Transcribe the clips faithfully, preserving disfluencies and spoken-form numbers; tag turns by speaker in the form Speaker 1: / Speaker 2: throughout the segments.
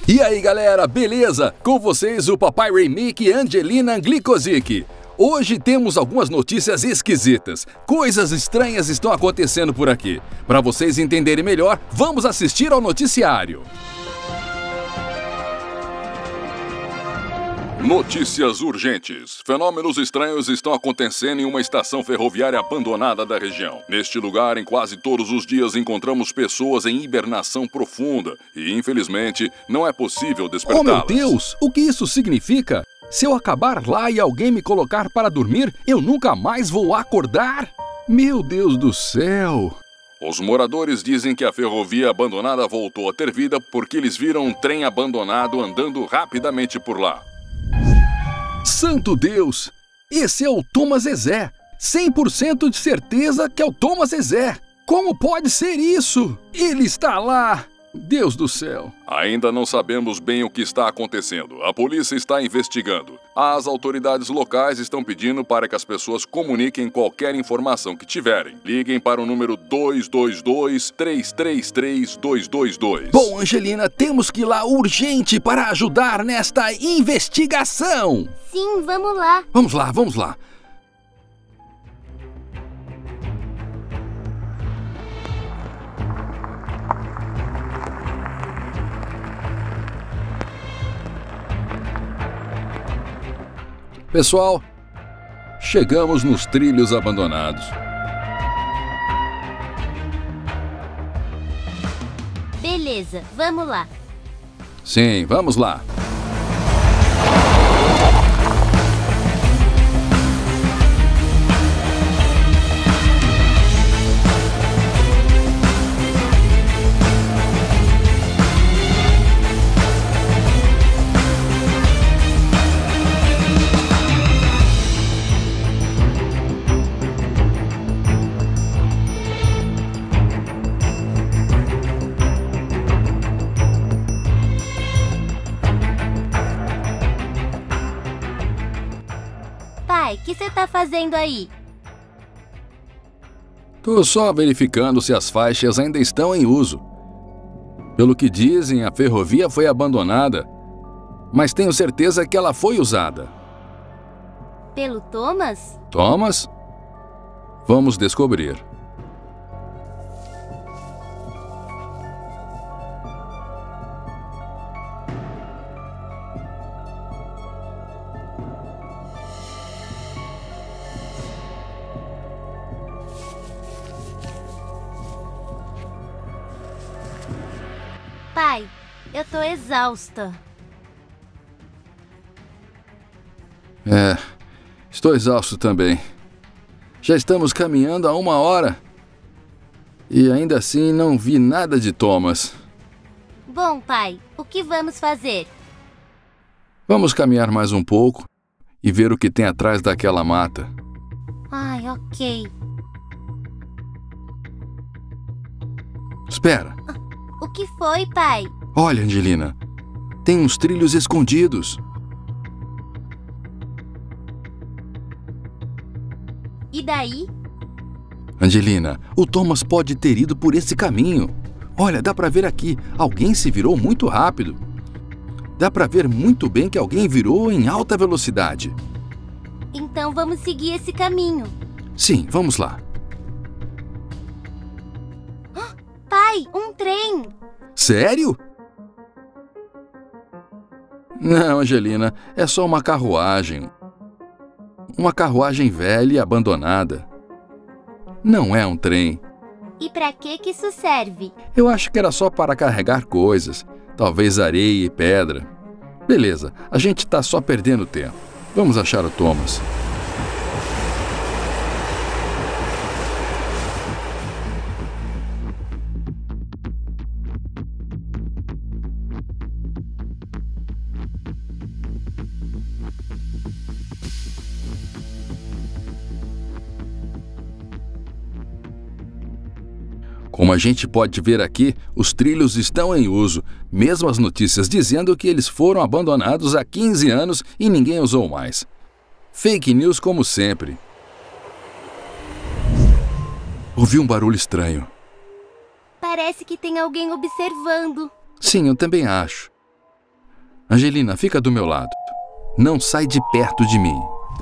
Speaker 1: E aí galera, beleza? Com vocês o Papai Remake e Angelina Glicozic. Hoje temos algumas notícias esquisitas. Coisas estranhas estão acontecendo por aqui. Para vocês entenderem melhor, vamos assistir ao noticiário. Notícias urgentes. Fenômenos estranhos estão acontecendo em uma estação ferroviária abandonada da região. Neste lugar, em quase todos os dias, encontramos pessoas em hibernação profunda e, infelizmente, não é possível despertá-las. Oh, meu Deus! O que isso significa? Se eu acabar lá e alguém me colocar para dormir, eu nunca mais vou acordar? Meu Deus do céu! Os moradores dizem que a ferrovia abandonada voltou a ter vida porque eles viram um trem abandonado andando rapidamente por lá. Santo Deus! Esse é o Thomas Zezé! cem por cento de certeza que é o Thomas Zezé! Como pode ser isso? Ele está lá! Deus do céu! Ainda não sabemos bem o que está acontecendo. A polícia está investigando. As autoridades locais estão pedindo para que as pessoas comuniquem qualquer informação que tiverem. Liguem para o número dois dois dois, três três três, dois dois dois. Bom, Angelina, temos que ir lá urgente para ajudar nesta investigação.
Speaker 2: Sim, vamos lá.
Speaker 1: Vamos lá, vamos lá. Pessoal, chegamos nos trilhos abandonados.
Speaker 2: Beleza, vamos lá.
Speaker 1: Sim, vamos lá.
Speaker 2: Pai, o que você tá fazendo aí?
Speaker 1: Tô só verificando se as faixas ainda estão em uso. Pelo que dizem, a ferrovia foi abandonada, mas tenho certeza que ela foi usada.
Speaker 2: Pelo Thomas?
Speaker 1: Thomas? Vamos descobrir.
Speaker 2: Pai, eu tô exausta.
Speaker 1: É, estou exausto também. Já estamos caminhando há uma hora. E ainda assim não vi nada de Thomas.
Speaker 2: Bom, pai, o que vamos fazer?
Speaker 1: Vamos caminhar mais um pouco e ver o que tem atrás daquela mata.
Speaker 2: Ai, ok.
Speaker 1: Espera.
Speaker 2: O que foi, pai?
Speaker 1: Olha, Angelina, tem uns trilhos escondidos.
Speaker 2: E daí?
Speaker 1: Angelina, o Thomas pode ter ido por esse caminho. Olha, dá pra ver aqui, alguém se virou muito rápido. Dá pra ver muito bem que alguém virou em alta velocidade.
Speaker 2: Então vamos seguir esse caminho.
Speaker 1: Sim, vamos lá.
Speaker 2: Pai, um trem!
Speaker 1: Sério? Não, Angelina, é só uma carruagem. Uma carruagem velha e abandonada. Não é um trem.
Speaker 2: E pra que que isso serve?
Speaker 1: Eu acho que era só para carregar coisas, talvez areia e pedra. Beleza, a gente tá só perdendo tempo. Vamos achar o Thomas. Como a gente pode ver aqui, os trilhos estão em uso, mesmo as notícias dizendo que eles foram abandonados há quinze anos e ninguém usou mais. Fake news como sempre. Ouvi um barulho estranho.
Speaker 2: Parece que tem alguém observando.
Speaker 1: Sim, eu também acho.
Speaker 3: Angelina, fica do meu lado. Não sai de perto de mim.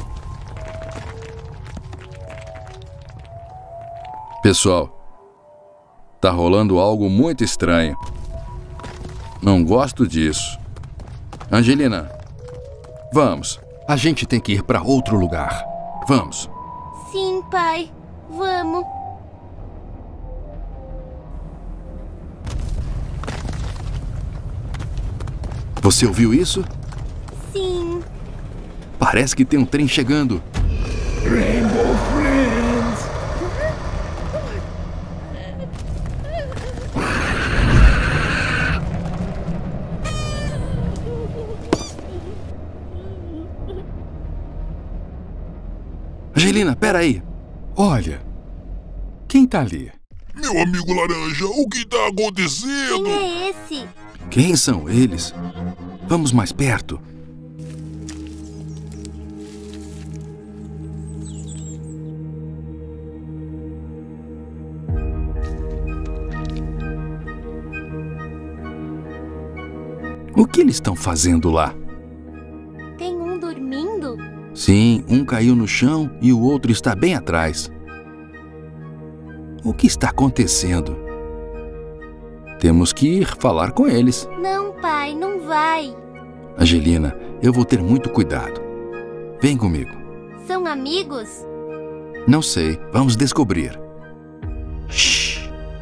Speaker 3: Pessoal, tá rolando algo muito estranho. Não gosto disso. Angelina, vamos. A gente tem que ir para outro lugar. Vamos.
Speaker 2: Sim, pai. Vamos.
Speaker 3: Você ouviu isso?
Speaker 2: Sim.
Speaker 3: Parece que tem um trem chegando.
Speaker 4: Rainbow Friends!
Speaker 3: Angelina, peraí. Olha. Quem tá ali?
Speaker 4: Meu amigo Laranja, o que tá acontecendo?
Speaker 2: Quem é esse?
Speaker 3: Quem são eles? Vamos mais perto. O que eles estão fazendo lá?
Speaker 2: Tem um dormindo?
Speaker 3: Sim, um caiu no chão e o outro está bem atrás. O que está acontecendo? Temos que ir falar com eles.
Speaker 2: Não, pai, não vai.
Speaker 3: Angelina, eu vou ter muito cuidado. Vem comigo.
Speaker 2: São amigos?
Speaker 3: Não sei, vamos descobrir. Shhh.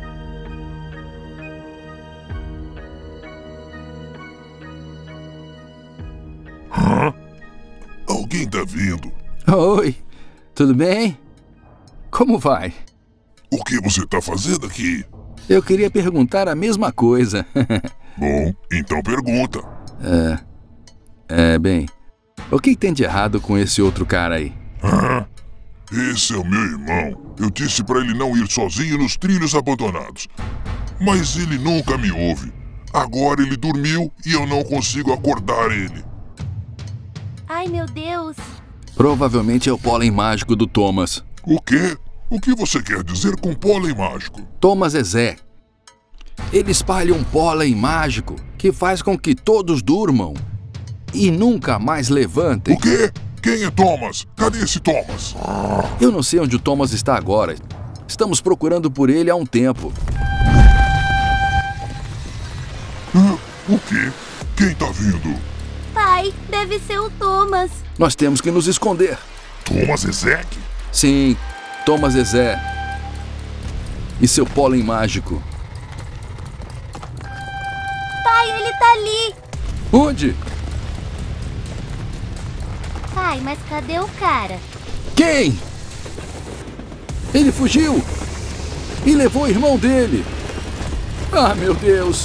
Speaker 4: Hã? Alguém tá vindo?
Speaker 3: Oi, tudo bem? Como vai?
Speaker 4: O que você tá fazendo aqui?
Speaker 3: Eu queria perguntar a mesma coisa.
Speaker 4: Bom, então pergunta.
Speaker 3: É, é, bem, o que tem de errado com esse outro cara aí?
Speaker 4: Hã? Esse é o meu irmão. Eu disse pra ele não ir sozinho nos trilhos abandonados. Mas ele nunca me ouve. Agora ele dormiu e eu não consigo acordar ele.
Speaker 2: Ai, meu Deus.
Speaker 3: Provavelmente é o pólen mágico do Thomas.
Speaker 4: O quê? O que você quer dizer com pólen mágico?
Speaker 3: Thomas é Zé. Ele espalha um pólen mágico que faz com que todos durmam e nunca mais levantem.
Speaker 4: O quê? Quem é Thomas? Cadê esse Thomas?
Speaker 3: Eu não sei onde o Thomas está agora. Estamos procurando por ele há um tempo.
Speaker 4: Hã? O quê? Quem tá vindo?
Speaker 2: Pai, deve ser o Thomas.
Speaker 3: Nós temos que nos esconder.
Speaker 4: Thomas Ezek?
Speaker 3: Sim, Thomas é Zé. E seu pólen mágico.
Speaker 2: Pai, ele tá ali.
Speaker 3: Onde?
Speaker 2: Pai, mas cadê o cara?
Speaker 3: Quem? Ele fugiu e levou o irmão dele. Ah, meu Deus.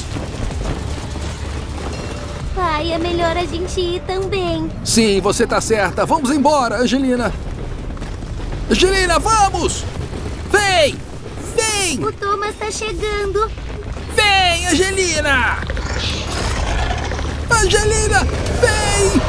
Speaker 2: Pai, é melhor a gente ir também.
Speaker 3: Sim, você tá certa. Vamos embora, Angelina. Angelina, vamos! Vem! Vem!
Speaker 2: O Thomas tá chegando.
Speaker 3: Vem, Angelina! Angelina, vem!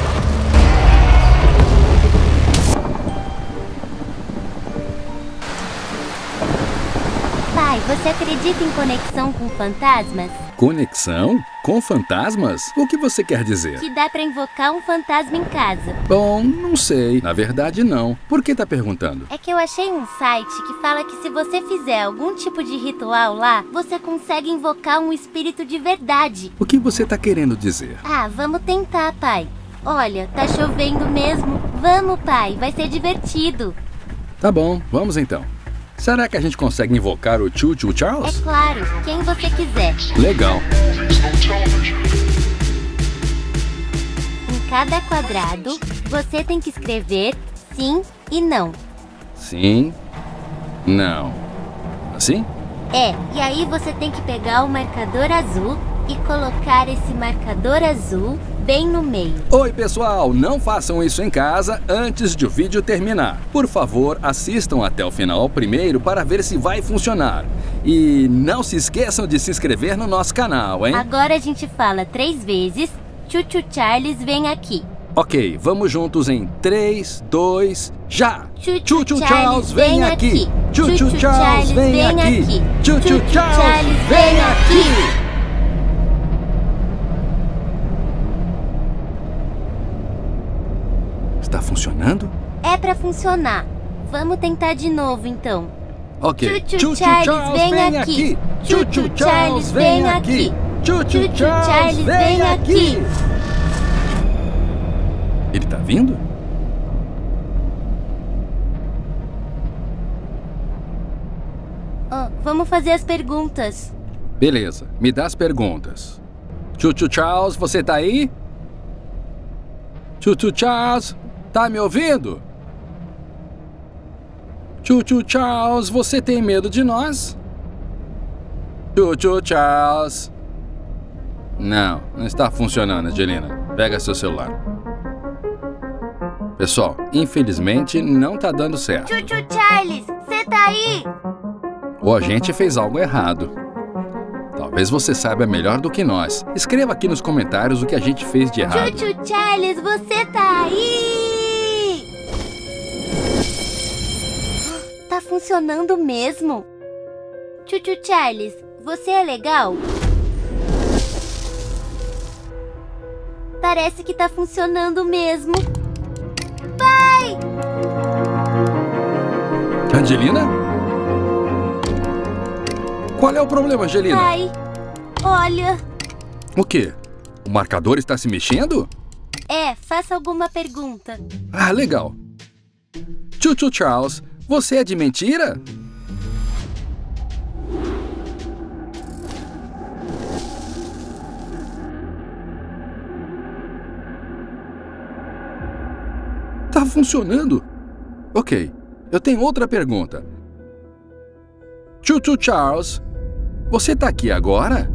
Speaker 2: Pai, você acredita em conexão com fantasmas?
Speaker 3: Conexão? Com fantasmas? O que você quer dizer?
Speaker 2: Que dá pra invocar um fantasma em casa.
Speaker 3: Bom, não sei. Na verdade, não. Por que tá perguntando?
Speaker 2: É que eu achei um site que fala que se você fizer algum tipo de ritual lá, você consegue invocar um espírito de verdade.
Speaker 3: O que você tá querendo dizer?
Speaker 2: Ah, vamos tentar, pai. Olha, tá chovendo mesmo. Vamos, pai. Vai ser divertido.
Speaker 3: Tá bom, vamos então. Será que a gente consegue invocar o Choo Choo
Speaker 2: É
Speaker 3: Charles?
Speaker 2: claro, quem você quiser.
Speaker 3: Legal.
Speaker 2: Em cada quadrado, você tem que escrever sim e não.
Speaker 3: Sim. Não. Assim?
Speaker 2: É, e aí você tem que pegar o marcador azul e colocar esse marcador azul bem no meio.
Speaker 3: Oi, pessoal! Não façam isso em casa antes de o vídeo terminar. Por favor, assistam até o final primeiro para ver se vai funcionar. E não se esqueçam de se inscrever no nosso canal, hein?
Speaker 2: Agora a gente fala três vezes, Choo Choo Charles vem aqui.
Speaker 3: Ok, vamos juntos em três, dois, já!
Speaker 2: Choo
Speaker 3: Choo Choo Charles, vem aqui! Choo
Speaker 2: Choo
Speaker 3: Choo
Speaker 2: Choo
Speaker 3: Charles, vem aqui! Choo Choo Charles, vem aqui! funcionando?
Speaker 2: É pra funcionar. Vamos tentar de novo, então.
Speaker 3: Ok.
Speaker 2: Chuchu Charles, vem aqui. Chuchu Charles, vem aqui. Chuchu Charles, vem aqui.
Speaker 3: Ele tá vindo?
Speaker 2: Oh, vamos fazer as perguntas.
Speaker 3: Beleza, me dá as perguntas. Chuchu Charles, você tá aí? Chuchu Charles, tá me ouvindo? Chuchu Charles, você tem medo de nós? Chuchu Charles. Não, não está funcionando, Angelina. Pega seu celular. Pessoal, infelizmente não tá dando certo.
Speaker 2: Chuchu Charles, você tá aí?
Speaker 3: O agente fez algo errado. Talvez você saiba melhor do que nós. Escreva aqui nos comentários o que a gente fez de errado.
Speaker 2: Chuchu Charles, você tá aí? Tá funcionando mesmo. Chuchu Charles, você é legal? Parece que tá funcionando mesmo. Pai!
Speaker 3: Angelina? Qual é o problema, Angelina?
Speaker 2: Pai, olha.
Speaker 3: O quê? O marcador está se mexendo?
Speaker 2: É, faça alguma pergunta.
Speaker 3: Ah, legal. Chuchu Charles, você é de mentira? Tá funcionando? Ok, eu tenho outra pergunta. Chuchu Charles, você tá aqui agora?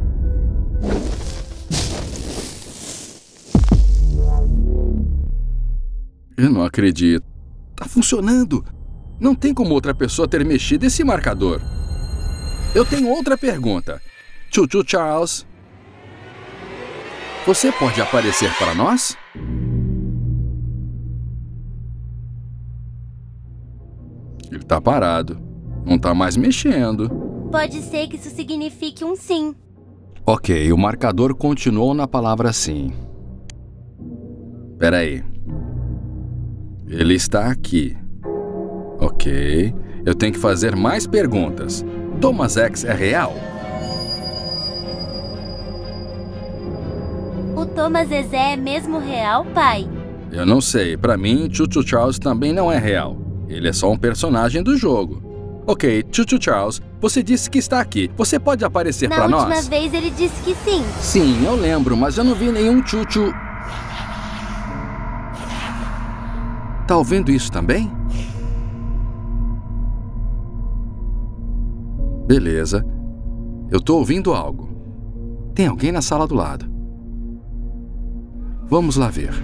Speaker 3: Eu não acredito. Tá funcionando. Não tem como outra pessoa ter mexido esse marcador. Eu tenho outra pergunta. Chuchu Charles, você pode aparecer para nós? Ele tá parado. Não tá mais mexendo.
Speaker 2: Pode ser que isso signifique um sim.
Speaker 3: Ok, o marcador continuou na palavra sim. Peraí. Ele está aqui. Ok. Eu tenho que fazer mais perguntas. Thomas X é real?
Speaker 2: O Thomas Zezé é mesmo real, pai?
Speaker 3: Eu não sei. Pra mim, Chuchu Charles também não é real. Ele é só um personagem do jogo. Ok, Chuchu Charles, você disse que está aqui. Você pode aparecer pra nós?
Speaker 2: Na última vez ele disse que sim.
Speaker 3: Sim, eu lembro, mas eu não vi nenhum Chuchu... Tá ouvindo isso também? Beleza. Eu tô ouvindo algo. Tem alguém na sala do lado. Vamos lá ver.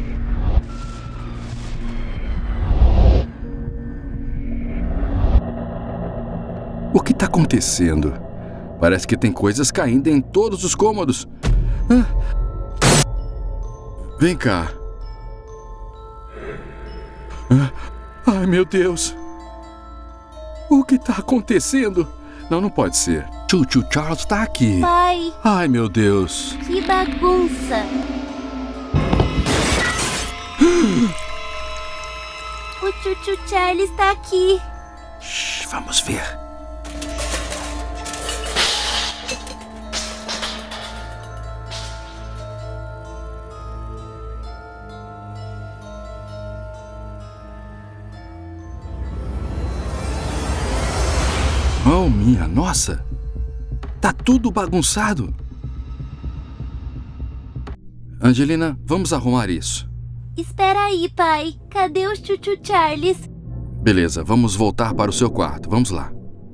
Speaker 3: O que tá acontecendo? Parece que tem coisas caindo em todos os cômodos. Ah. Vem cá. Ah. Ai, meu Deus. O que tá acontecendo? Não, não pode ser. Chuchu Charles tá aqui.
Speaker 2: Pai.
Speaker 3: Ai, meu Deus.
Speaker 2: Que bagunça. O Chuchu Charles tá aqui.
Speaker 3: Shhh, vamos ver. Oh, minha nossa! Tá tudo bagunçado. Angelina, vamos arrumar isso.
Speaker 2: Espera aí, pai. Cadê o Chuchu Charles?
Speaker 3: Beleza, vamos voltar para o seu quarto. Vamos lá.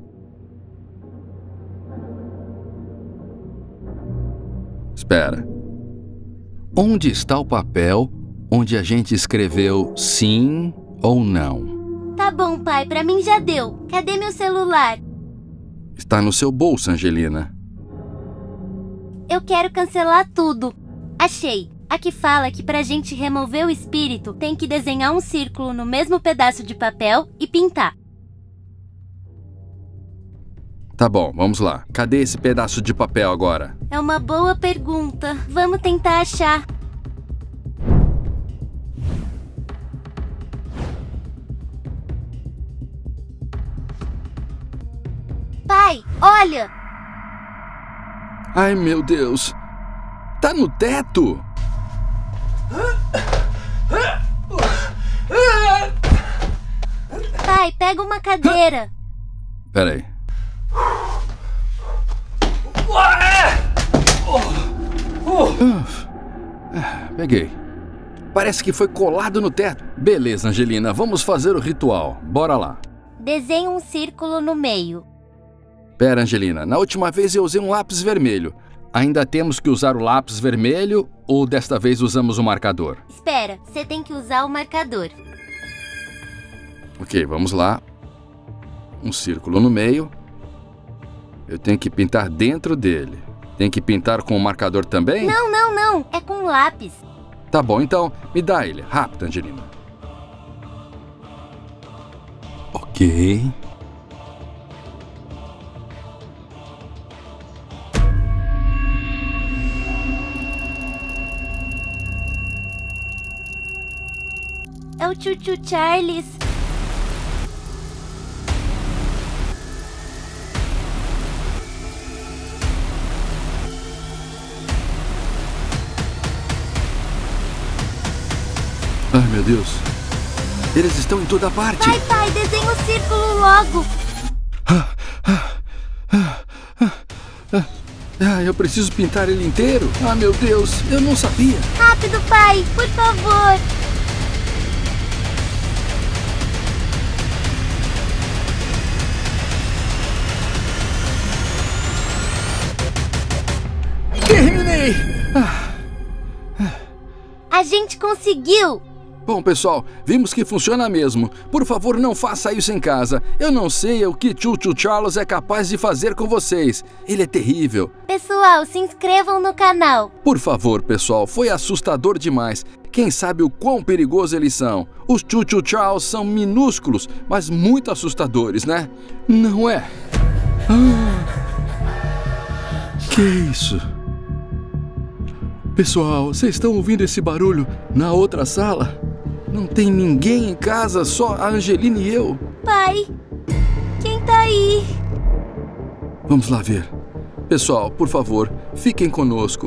Speaker 3: Espera. Onde está o papel onde a gente escreveu sim ou não?
Speaker 2: Tá bom, pai. Pra mim já deu. Cadê meu celular?
Speaker 3: Está no seu bolso, Angelina.
Speaker 2: Eu quero cancelar tudo. Achei. Aqui fala que pra gente remover o espírito, tem que desenhar um círculo no mesmo pedaço de papel e pintar.
Speaker 3: Tá bom, vamos lá. Cadê esse pedaço de papel agora?
Speaker 2: É uma boa pergunta. Vamos tentar achar. Pai, olha!
Speaker 3: Ai, meu Deus! Tá no teto!
Speaker 2: Pai, pega uma cadeira.
Speaker 3: Peraí. Ah, peguei. Parece que foi colado no teto. Beleza, Angelina, vamos fazer o ritual. Bora lá.
Speaker 2: Desenhe um círculo no meio.
Speaker 3: Pera, Angelina, na última vez eu usei um lápis vermelho. Ainda temos que usar o lápis vermelho ou desta vez usamos o marcador?
Speaker 2: Espera, você tem que usar o marcador.
Speaker 3: Ok, vamos lá. Um círculo no meio. Eu tenho que pintar dentro dele. Tem que pintar com o marcador também?
Speaker 2: Não, não, não. É com lápis.
Speaker 3: Tá bom, então me dá ele. Rápido, Angelina. Ok.
Speaker 2: É o Chuchu Charles.
Speaker 3: Ai, meu Deus. Eles estão em toda parte.
Speaker 2: Vai, pai, desenha o círculo logo.
Speaker 3: Ah, eu preciso pintar ele inteiro. Ah, meu Deus, eu não sabia.
Speaker 2: Rápido, pai, por favor.
Speaker 3: Terminei!
Speaker 2: A gente conseguiu!
Speaker 3: Bom, pessoal, vimos que funciona mesmo. Por favor, não faça isso em casa. Eu não sei o que Chuchu Charles é capaz de fazer com vocês. Ele é terrível.
Speaker 2: Pessoal, se inscrevam no canal.
Speaker 3: Por favor, pessoal, foi assustador demais. Quem sabe o quão perigoso eles são. Os Chuchu Charles são minúsculos, mas muito assustadores, né? Não é? Ah, que isso? Pessoal, vocês estão ouvindo esse barulho na outra sala? Não tem ninguém em casa, só a Angelina e eu.
Speaker 2: Pai, quem tá aí?
Speaker 3: Vamos lá ver. Pessoal, por favor, fiquem conosco.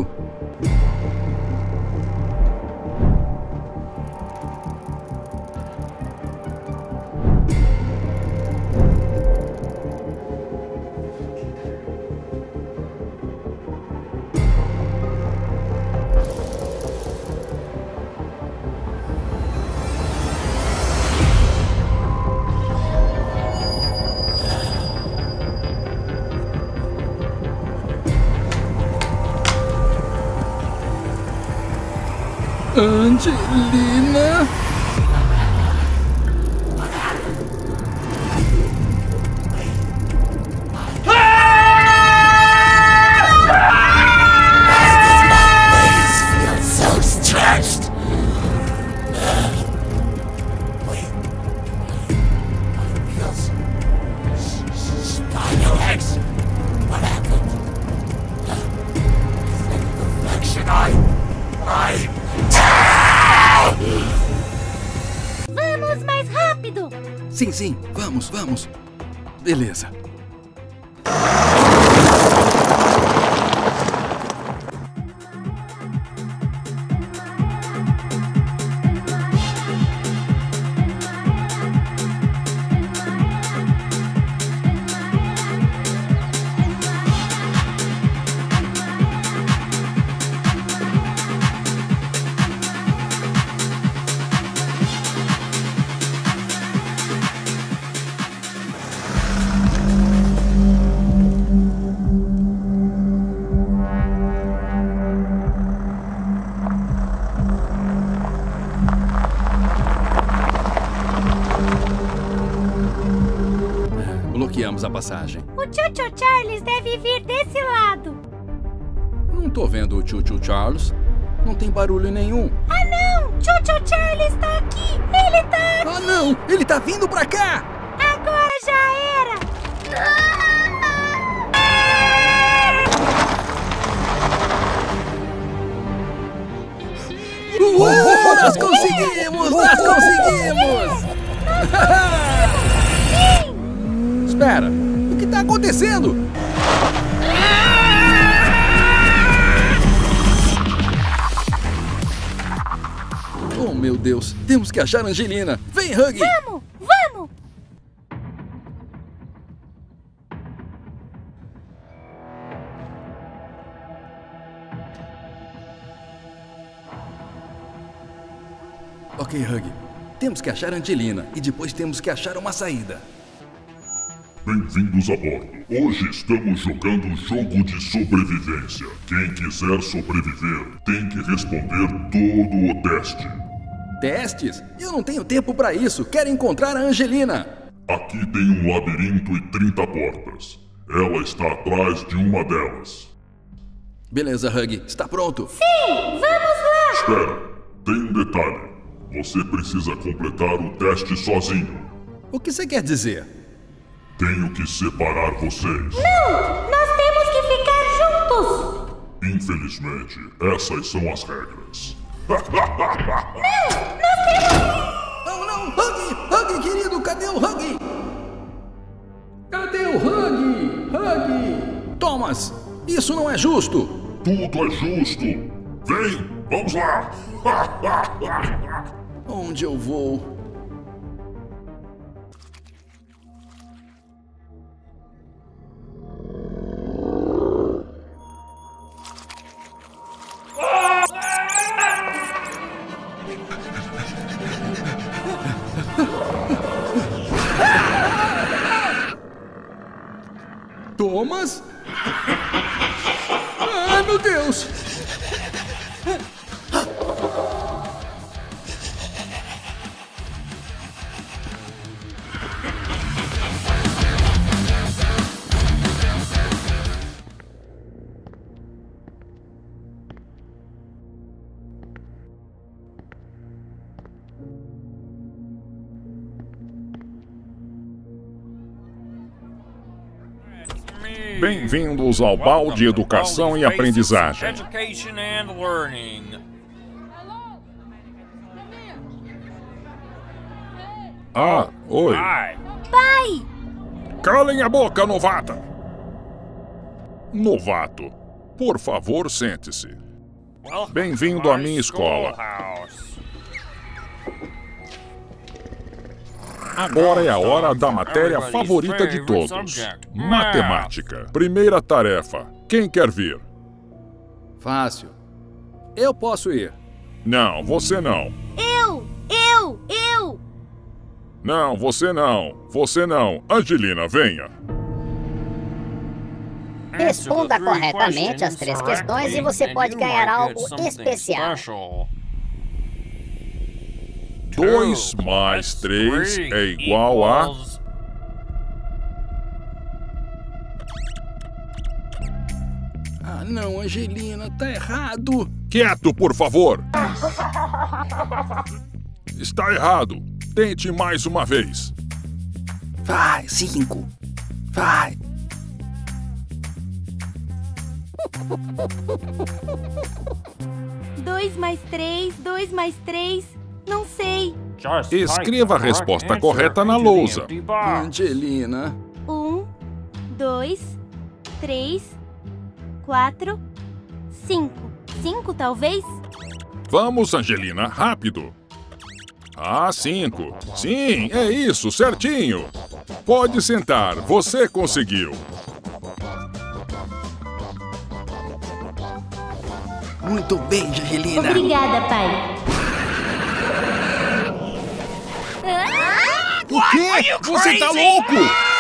Speaker 3: Angelina?
Speaker 2: Vamos mais rápido!
Speaker 3: Sim, sim, vamos, vamos. Beleza. Bloqueamos a passagem.
Speaker 2: O Chuchu Charles deve vir desse lado.
Speaker 3: Não tô vendo o Chuchu Charles. Não tem barulho nenhum.
Speaker 2: Ah, não! Chuchu Charles tá aqui! Ele tá aqui!
Speaker 3: Ah, não! Ele tá vindo pra cá!
Speaker 2: Agora já era!
Speaker 3: Uh, nós conseguimos! Nós conseguimos!
Speaker 2: Sim!
Speaker 3: Espera! O que tá acontecendo? Oh, meu Deus. Temos que achar a Angelina. Vem, Huggy.
Speaker 2: Vamos, vamos.
Speaker 3: Ok, Huggy. Temos que achar a Angelina e depois temos que achar uma saída.
Speaker 4: Bem-vindos a bordo. Hoje estamos jogando um jogo de sobrevivência. Quem quiser sobreviver tem que responder todo o teste.
Speaker 3: Testes? Eu não tenho tempo pra isso. Quero encontrar a Angelina.
Speaker 4: Aqui tem um labirinto e trinta portas. Ela está atrás de uma delas.
Speaker 3: Beleza, Huggy. Está pronto?
Speaker 2: Sim, vamos lá.
Speaker 4: Espera, tem um detalhe. Você precisa completar o teste sozinho.
Speaker 3: O que você quer dizer?
Speaker 4: Tenho que separar vocês.
Speaker 2: Não, nós temos que ficar juntos.
Speaker 4: Infelizmente, essas são as regras.
Speaker 3: Não, não! Huggy! Huggy, querido! Cadê o Huggy? Cadê o Huggy? Huggy! Thomas, isso não é justo!
Speaker 4: Tudo é justo. Vem, vamos lá.
Speaker 3: Onde eu vou? Thomas? Ai, meu Deus!
Speaker 1: Bem-vindos ao Balde Educação e Aprendizagem. Ah, oi.
Speaker 2: Pai!
Speaker 1: Calem a boca, novata! Novato, por favor, sente-se. Bem-vindo à minha escola. Agora é a hora da matéria favorita de todos. Matemática. Primeira tarefa. Quem quer vir?
Speaker 3: Fácil. Eu posso ir.
Speaker 1: Não, você não.
Speaker 2: Eu! Eu! Eu!
Speaker 1: Não, você não. Você não. Angelina, venha.
Speaker 5: Responda corretamente as três questões e você pode ganhar algo especial.
Speaker 1: dois mais três é igual a...
Speaker 3: Ah, não, Angelina, tá errado.
Speaker 1: Quieto, por favor. Está errado. Tente mais uma vez.
Speaker 3: Vai, cinco. Vai.
Speaker 2: Dois mais três, dois mais três, não sei.
Speaker 1: Escreva a resposta correta na lousa.
Speaker 3: Angelina.
Speaker 2: Um, dois, três, quatro, cinco. Cinco, talvez?
Speaker 1: Vamos, Angelina, rápido. Ah, cinco. Sim, é isso, certinho. Pode sentar, você conseguiu.
Speaker 3: Muito bem, Angelina.
Speaker 2: Obrigada, pai.
Speaker 3: O quê? Você tá louco?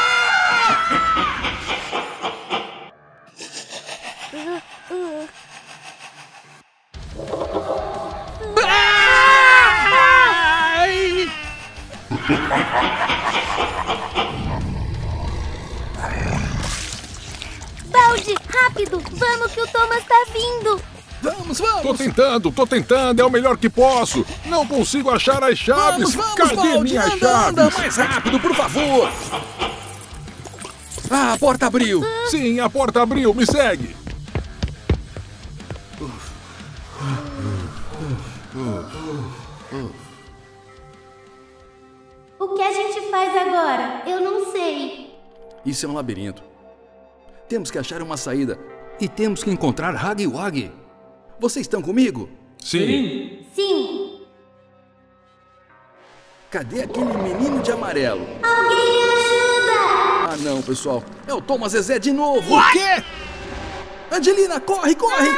Speaker 2: Balde, rápido! Vamos que o Thomas tá vindo!
Speaker 3: Vamos, vamos!
Speaker 1: Tô tentando, tô tentando, é o melhor que posso. Não consigo achar as chaves.
Speaker 3: Vamos, vamos,
Speaker 1: Cadê
Speaker 3: Balde,
Speaker 1: minhas
Speaker 3: anda,
Speaker 1: chaves?
Speaker 3: anda, mais rápido, por favor! Ah, a porta abriu!
Speaker 1: Sim, a porta abriu, me segue.
Speaker 2: O que a gente faz agora? Eu não sei.
Speaker 3: Isso é um labirinto. Temos que achar uma saída. E temos que encontrar Huggy Wuggy. Vocês estão comigo?
Speaker 1: Sim.
Speaker 2: Sim.
Speaker 3: Cadê aquele menino de amarelo?
Speaker 2: Alguém me ajuda!
Speaker 3: Ah, não, pessoal. É o Thomas Zezé de novo. O quê? Angelina, corre, corre!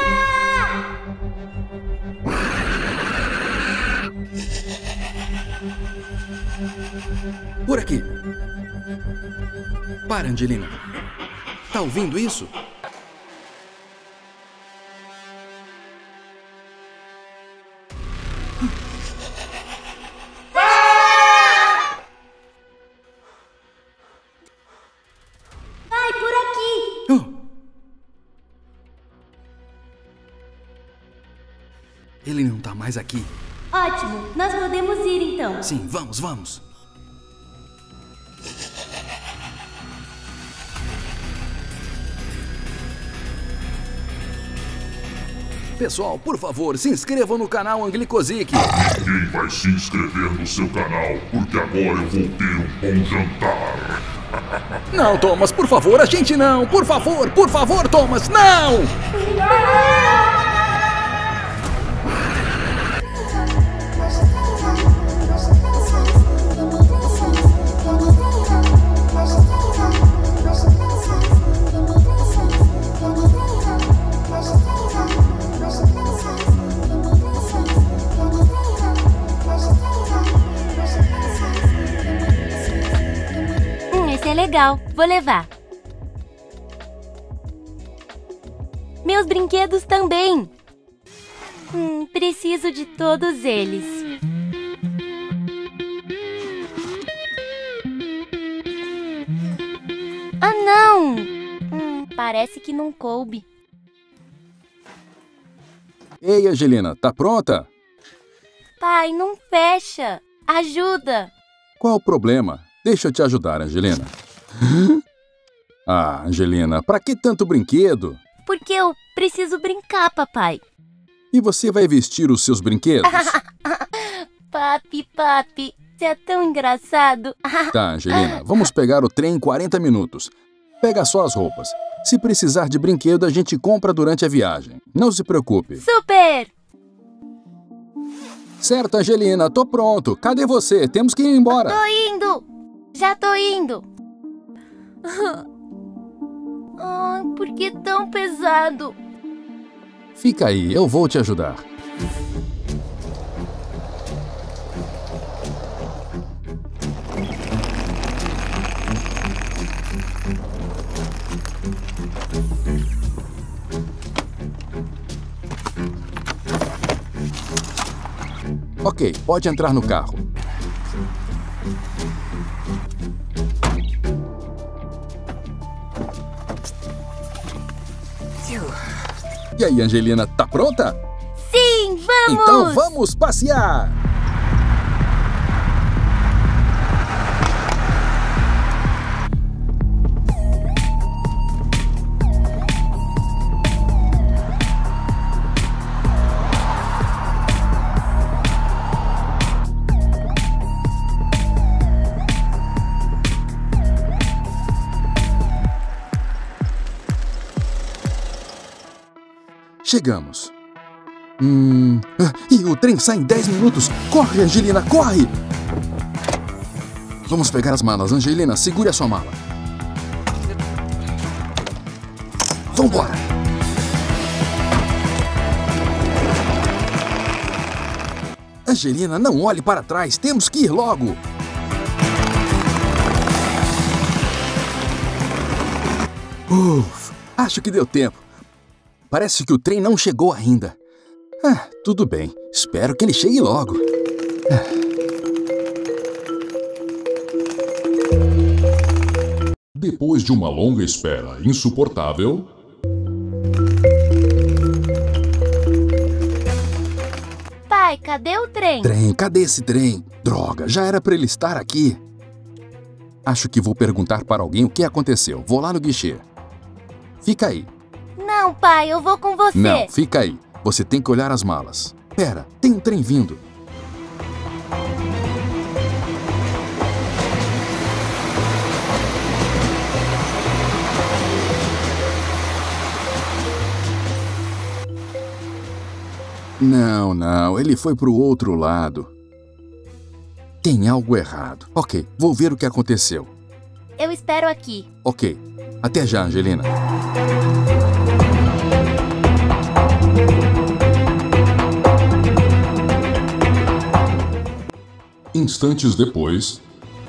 Speaker 3: Por aqui. Para, Angelina. Tá ouvindo isso?
Speaker 2: Vai, por aqui!
Speaker 3: Oh. Ele não tá mais aqui.
Speaker 2: Ótimo, nós podemos ir então.
Speaker 3: Sim, vamos, vamos. Pessoal, por favor, se inscrevam no canal Anglicozic.
Speaker 4: Ninguém vai se inscrever no seu canal, porque agora eu vou ter um bom jantar.
Speaker 3: Não, Thomas, por favor, a gente não! Por favor, por favor, Thomas, não!
Speaker 2: É legal, vou levar. Meus brinquedos também. Hum, preciso de todos eles. Ah, não! Hum, parece que não coube.
Speaker 3: Ei, Angelina, tá pronta?
Speaker 2: Pai, não fecha. Ajuda.
Speaker 3: Qual o problema? Deixa eu te ajudar, Angelina. Ah, Angelina, pra que tanto brinquedo?
Speaker 2: Porque eu preciso brincar, papai.
Speaker 3: E você vai vestir os seus brinquedos?
Speaker 2: Papi, papi, você é tão engraçado.
Speaker 3: Tá, Angelina, vamos pegar o trem em quarenta minutos. Pega só as roupas. Se precisar de brinquedo, a gente compra durante a viagem. Não se preocupe.
Speaker 2: Super!
Speaker 3: Certo, Angelina, tô pronto. Cadê você? Temos que ir embora.
Speaker 2: Tô indo! Já tô indo! Ai, por que tão pesado?
Speaker 3: Fica aí, eu vou te ajudar. Ok, pode entrar no carro. E aí, Angelina, tá pronta?
Speaker 2: Sim, vamos!
Speaker 3: Então vamos passear! Chegamos. Hum... Ah, e o trem sai em dez minutos. Corre, Angelina, corre! Vamos pegar as malas. Angelina, segure a sua mala. Vambora! Angelina, não olhe para trás. Temos que ir logo. Uf, acho que deu tempo. Parece que o trem não chegou ainda. Ah, tudo bem. Espero que ele chegue logo. Ah.
Speaker 1: Depois de uma longa espera insuportável...
Speaker 2: Pai, cadê o trem?
Speaker 3: Trem, cadê esse trem? Droga, já era pra ele estar aqui. Acho que vou perguntar para alguém o que aconteceu. Vou lá no guichê. Fica aí.
Speaker 2: Não, pai, eu vou com você.
Speaker 3: Não, fica aí. Você tem que olhar as malas. Pera, tem um trem vindo. Não, não, ele foi pro outro lado. Tem algo errado. Ok, vou ver o que aconteceu.
Speaker 2: Eu espero aqui.
Speaker 3: Ok, até já, Angelina.
Speaker 1: Instantes depois...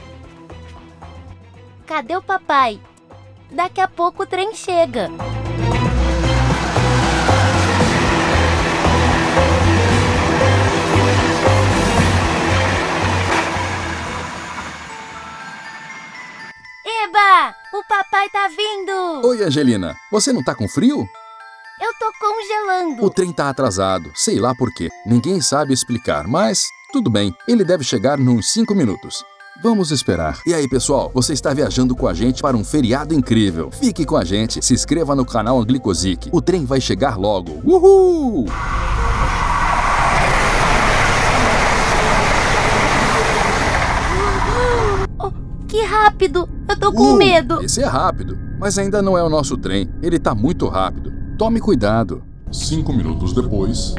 Speaker 2: Cadê o papai? Daqui a pouco o trem chega. Eba! O papai tá vindo!
Speaker 3: Oi, Angelina. Você não tá com frio?
Speaker 2: Eu tô congelando.
Speaker 3: O trem tá atrasado. Sei lá por quê. Ninguém sabe explicar, mas tudo bem. Ele deve chegar nos cinco minutos. Vamos esperar. E aí, pessoal, você está viajando com a gente para um feriado incrível. Fique com a gente, se inscreva no canal Anglicosic. O trem vai chegar logo. Uhul!
Speaker 2: Oh, que rápido! Eu tô com
Speaker 3: uh,
Speaker 2: medo.
Speaker 3: Esse é rápido, mas ainda não é o nosso trem. Ele tá muito rápido. Tome cuidado.
Speaker 1: Cinco minutos depois...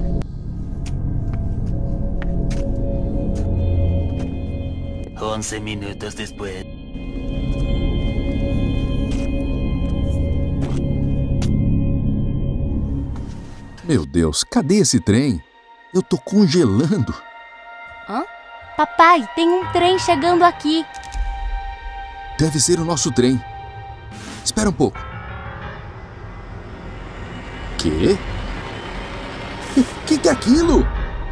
Speaker 6: Once minutos depois.
Speaker 3: Meu Deus, cadê esse trem? Eu tô congelando.
Speaker 2: Hã? Papai, tem um trem chegando aqui.
Speaker 3: Deve ser o nosso trem. Espera um pouco. Quê? O que, que é aquilo?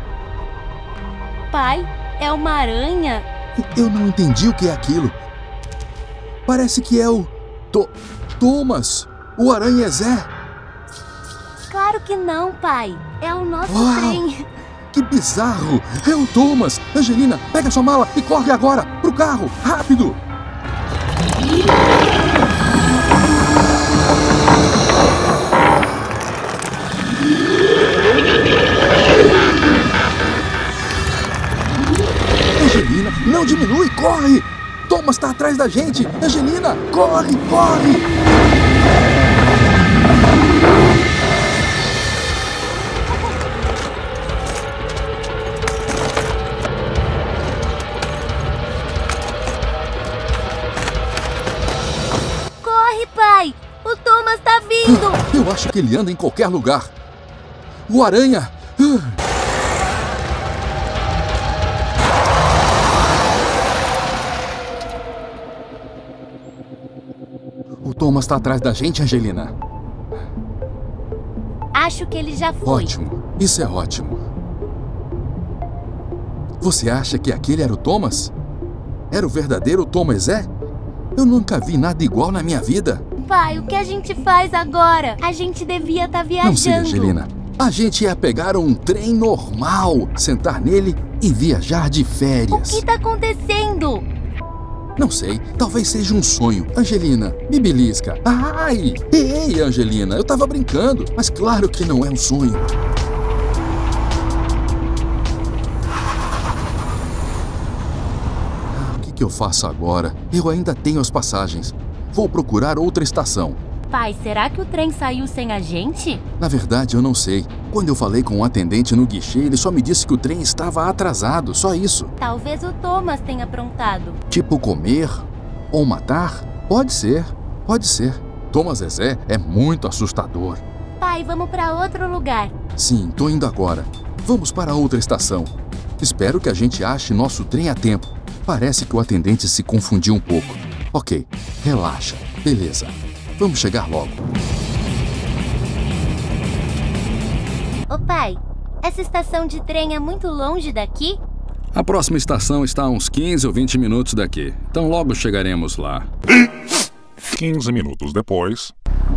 Speaker 2: Pai, é uma aranha?
Speaker 3: Eu não entendi o que é aquilo. Parece que é o... To... Thomas, o Aranha Zé.
Speaker 2: Claro que não, pai. É o nosso
Speaker 3: Uau,
Speaker 2: trem.
Speaker 3: Que bizarro. É o Thomas. Angelina, pega sua mala e corre agora pro carro. Rápido. Angelina, não diminui, corre! Thomas está atrás da gente! Angelina, corre, corre!
Speaker 2: Corre, pai! O Thomas tá vindo!
Speaker 3: Eu acho que ele anda em qualquer lugar. O Aranha! O Thomas está atrás da gente, Angelina.
Speaker 2: Acho que ele já foi.
Speaker 3: Ótimo, isso é ótimo. Você acha que aquele era o Thomas? Era o verdadeiro Thomas Zé? Eu nunca vi nada igual na minha vida.
Speaker 2: Pai, o que a gente faz agora? A gente devia estar viajando.
Speaker 3: Não sei, Angelina. A gente ia pegar um trem normal, sentar nele e viajar de férias.
Speaker 2: O que tá acontecendo?
Speaker 3: Não sei, talvez seja um sonho. Angelina, me belisca. Ai! Ei, Angelina, eu tava brincando, mas claro que não é um sonho. O que que eu faço agora? Eu ainda tenho as passagens. Vou procurar outra estação.
Speaker 2: Pai, será que o trem saiu sem a gente?
Speaker 3: Na verdade, eu não sei. Quando eu falei com o atendente no guichê, ele só me disse que o trem estava atrasado, só isso.
Speaker 2: Talvez o Thomas tenha aprontado.
Speaker 3: Tipo comer ou matar? Pode ser, pode ser. Thomas Zezé é muito assustador.
Speaker 2: Pai, vamos para outro lugar.
Speaker 3: Sim, tô indo agora. Vamos para outra estação. Espero que a gente ache nosso trem a tempo. Parece que o atendente se confundiu um pouco. Ok, relaxa. Beleza. Vamos chegar logo.
Speaker 2: Ô pai, essa estação de trem é muito longe daqui?
Speaker 3: A próxima estação está a uns quinze ou vinte minutos daqui. Então logo chegaremos lá.
Speaker 1: quinze minutos depois...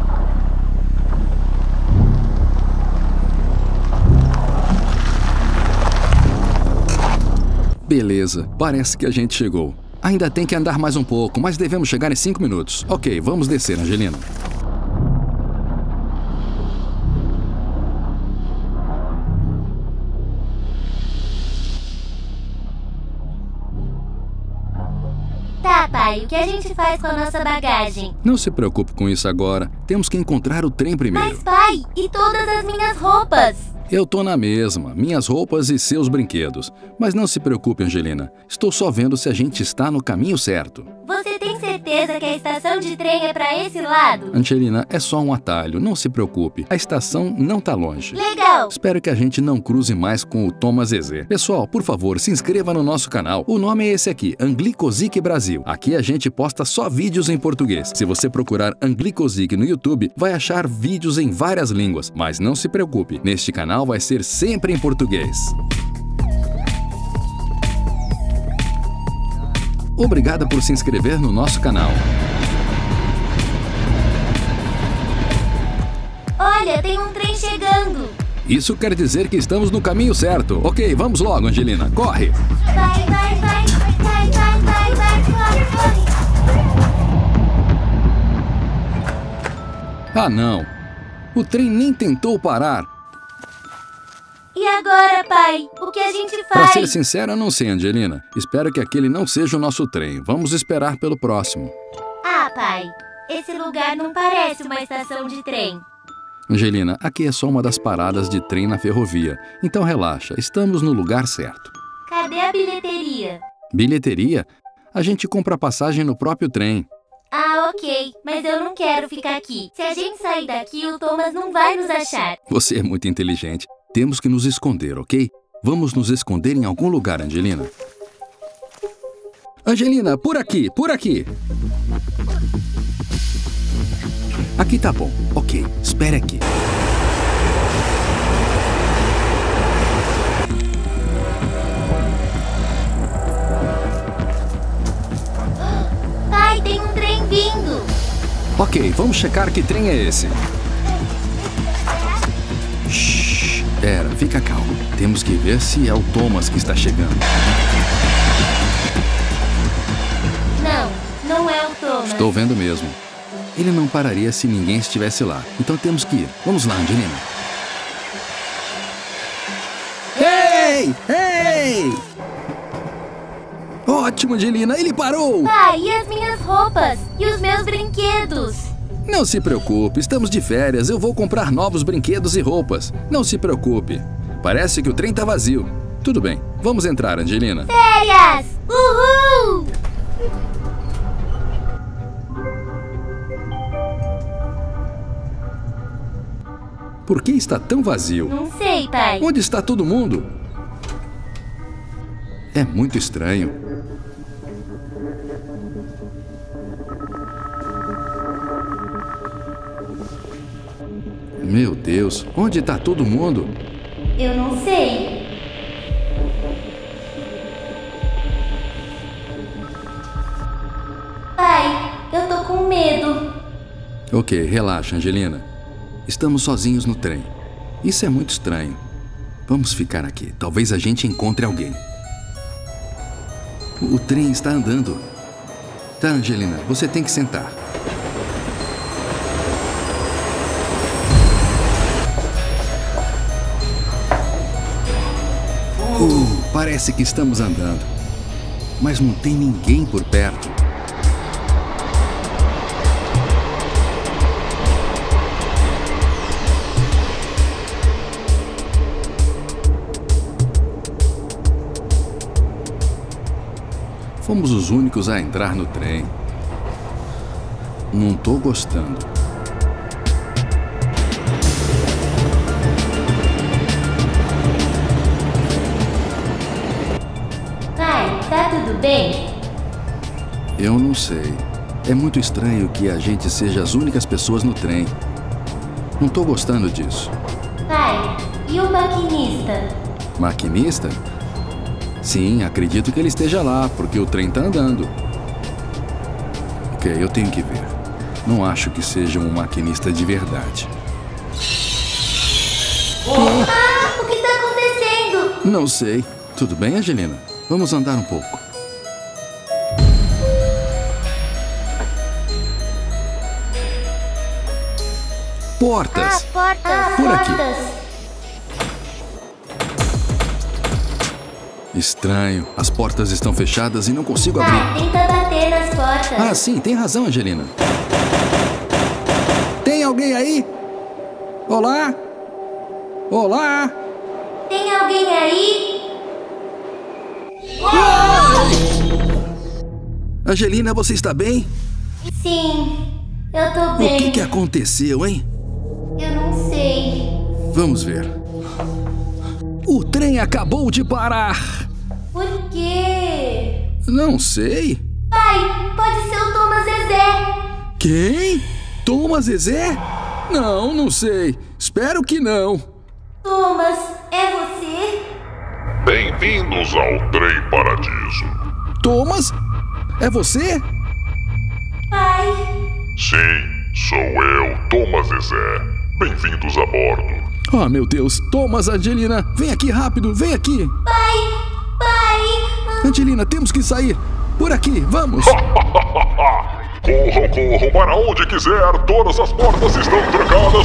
Speaker 3: Beleza, parece que a gente chegou. Ainda tem que andar mais um pouco, mas devemos chegar em cinco minutos. Ok, vamos descer, Angelina.
Speaker 2: Tá, pai, o que a gente faz com a nossa bagagem?
Speaker 3: Não se preocupe com isso agora. Temos que encontrar o trem primeiro.
Speaker 2: Mas, pai, e todas as minhas roupas?
Speaker 3: Eu tô na mesma, minhas roupas e seus brinquedos. Mas não se preocupe, Angelina. Estou só vendo se a gente está no caminho certo.
Speaker 2: Você tem certeza que a estação de trem é pra esse lado?
Speaker 3: Angelina, é só um atalho, não se preocupe. A estação não tá longe.
Speaker 2: Legal!
Speaker 3: Espero que a gente não cruze mais com o Thomas Zezé. Pessoal, por favor, se inscreva no nosso canal. O nome é esse aqui, Anglicozic Brasil. Aqui a gente posta só vídeos em português. Se você procurar Anglicozic no YouTube, vai achar vídeos em várias línguas. Mas não se preocupe, neste canal vai ser sempre em português. Obrigada por se inscrever no nosso canal.
Speaker 2: Olha, tem um trem chegando.
Speaker 3: Isso quer dizer que estamos no caminho certo. Ok, vamos logo, Angelina. Corre!
Speaker 2: Vai, vai, vai, vai, vai, vai, vai, corre, corre.
Speaker 3: Ah, não. O trem nem tentou parar.
Speaker 2: E agora, pai? O que a gente
Speaker 3: Pra
Speaker 2: faz?
Speaker 3: ser sincero, eu não sei, Angelina. Espero que aquele não seja o nosso trem. Vamos esperar pelo próximo.
Speaker 2: Ah, pai, esse lugar não parece uma estação de trem.
Speaker 3: Angelina, aqui é só uma das paradas de trem na ferrovia. Então relaxa, estamos no lugar certo.
Speaker 2: Cadê a bilheteria?
Speaker 3: Bilheteria? A gente compra passagem no próprio trem.
Speaker 2: Ah, ok, mas eu não quero ficar aqui. Se a gente sair daqui, o Thomas não vai nos achar.
Speaker 3: Você é muito inteligente. Temos que nos esconder, ok? Vamos nos esconder em algum lugar, Angelina. Angelina, por aqui, por aqui. Aqui tá bom. Ok, espere aqui.
Speaker 2: Pai, tem um trem vindo.
Speaker 3: Ok, vamos checar que trem é esse. Shhh. Pera, fica calmo. Temos que ver se é o Thomas que está chegando.
Speaker 2: Não, não é o Thomas.
Speaker 3: Estou vendo mesmo. Ele não pararia se ninguém estivesse lá. Então temos que ir. Vamos lá, Angelina. Ei! Ei! Ótimo, Angelina. Ele parou!
Speaker 2: Pai, e as minhas roupas? E os meus brinquedos?
Speaker 3: Não se preocupe, estamos de férias. Eu vou comprar novos brinquedos e roupas. Não se preocupe. Parece que o trem tá vazio. Tudo bem, vamos entrar, Angelina.
Speaker 2: Férias! Uhul!
Speaker 3: Por que está tão vazio?
Speaker 2: Não sei, pai.
Speaker 3: Onde está todo mundo? É muito estranho. Meu Deus, onde está todo mundo?
Speaker 2: Eu não sei. Pai, eu tô com medo.
Speaker 3: Ok, relaxa, Angelina. Estamos sozinhos no trem. Isso é muito estranho. Vamos ficar aqui. Talvez a gente encontre alguém. O trem está andando. Tá, Angelina, você tem que sentar. Uh, parece que estamos andando. Mas não tem ninguém por perto. Fomos os únicos a entrar no trem. Não tô gostando.
Speaker 2: Pai, tá tudo bem?
Speaker 3: Eu não sei. É muito estranho que a gente seja as únicas pessoas no trem. Não tô gostando disso.
Speaker 2: Pai, e o maquinista?
Speaker 3: Maquinista? Sim, acredito que ele esteja lá, porque o trem tá andando. Ok, eu tenho que ver. Não acho que seja um maquinista de verdade.
Speaker 2: Ah, o que tá acontecendo?
Speaker 3: Não sei. Tudo bem, Angelina? Vamos andar um pouco. Portas!
Speaker 2: Ah, portas! Ah,
Speaker 3: Por aqui.
Speaker 2: portas!
Speaker 3: Estranho. As portas estão fechadas e não consigo abrir.
Speaker 2: Pai, tenta bater nas portas.
Speaker 3: Ah, sim, tem razão, Angelina. Tem alguém aí? Olá? Olá?
Speaker 2: Tem alguém aí?
Speaker 3: Angelina, você está bem?
Speaker 2: Sim, eu tô
Speaker 3: O
Speaker 2: bem.
Speaker 3: que, que aconteceu, hein?
Speaker 2: Eu não sei.
Speaker 3: Vamos ver. O trem acabou de parar.
Speaker 2: Por quê?
Speaker 3: Não sei.
Speaker 2: Pai, pode ser o Thomas Zezé.
Speaker 3: Quem? Thomas Zezé? Não, não sei. Espero que não.
Speaker 2: Thomas, é você?
Speaker 4: Bem-vindos ao Trem Paradiso.
Speaker 3: Thomas? É você?
Speaker 2: Pai,
Speaker 4: Sim, sou eu, Thomas Zezé. Bem-vindos a bordo.
Speaker 3: Oh, meu Deus. Thomas, Angelina, vem aqui rápido, vem aqui.
Speaker 2: pai, pai.
Speaker 3: Angelina, temos que sair. Por aqui, vamos.
Speaker 4: Corram, corram para onde quiser. Todas as portas estão trancadas.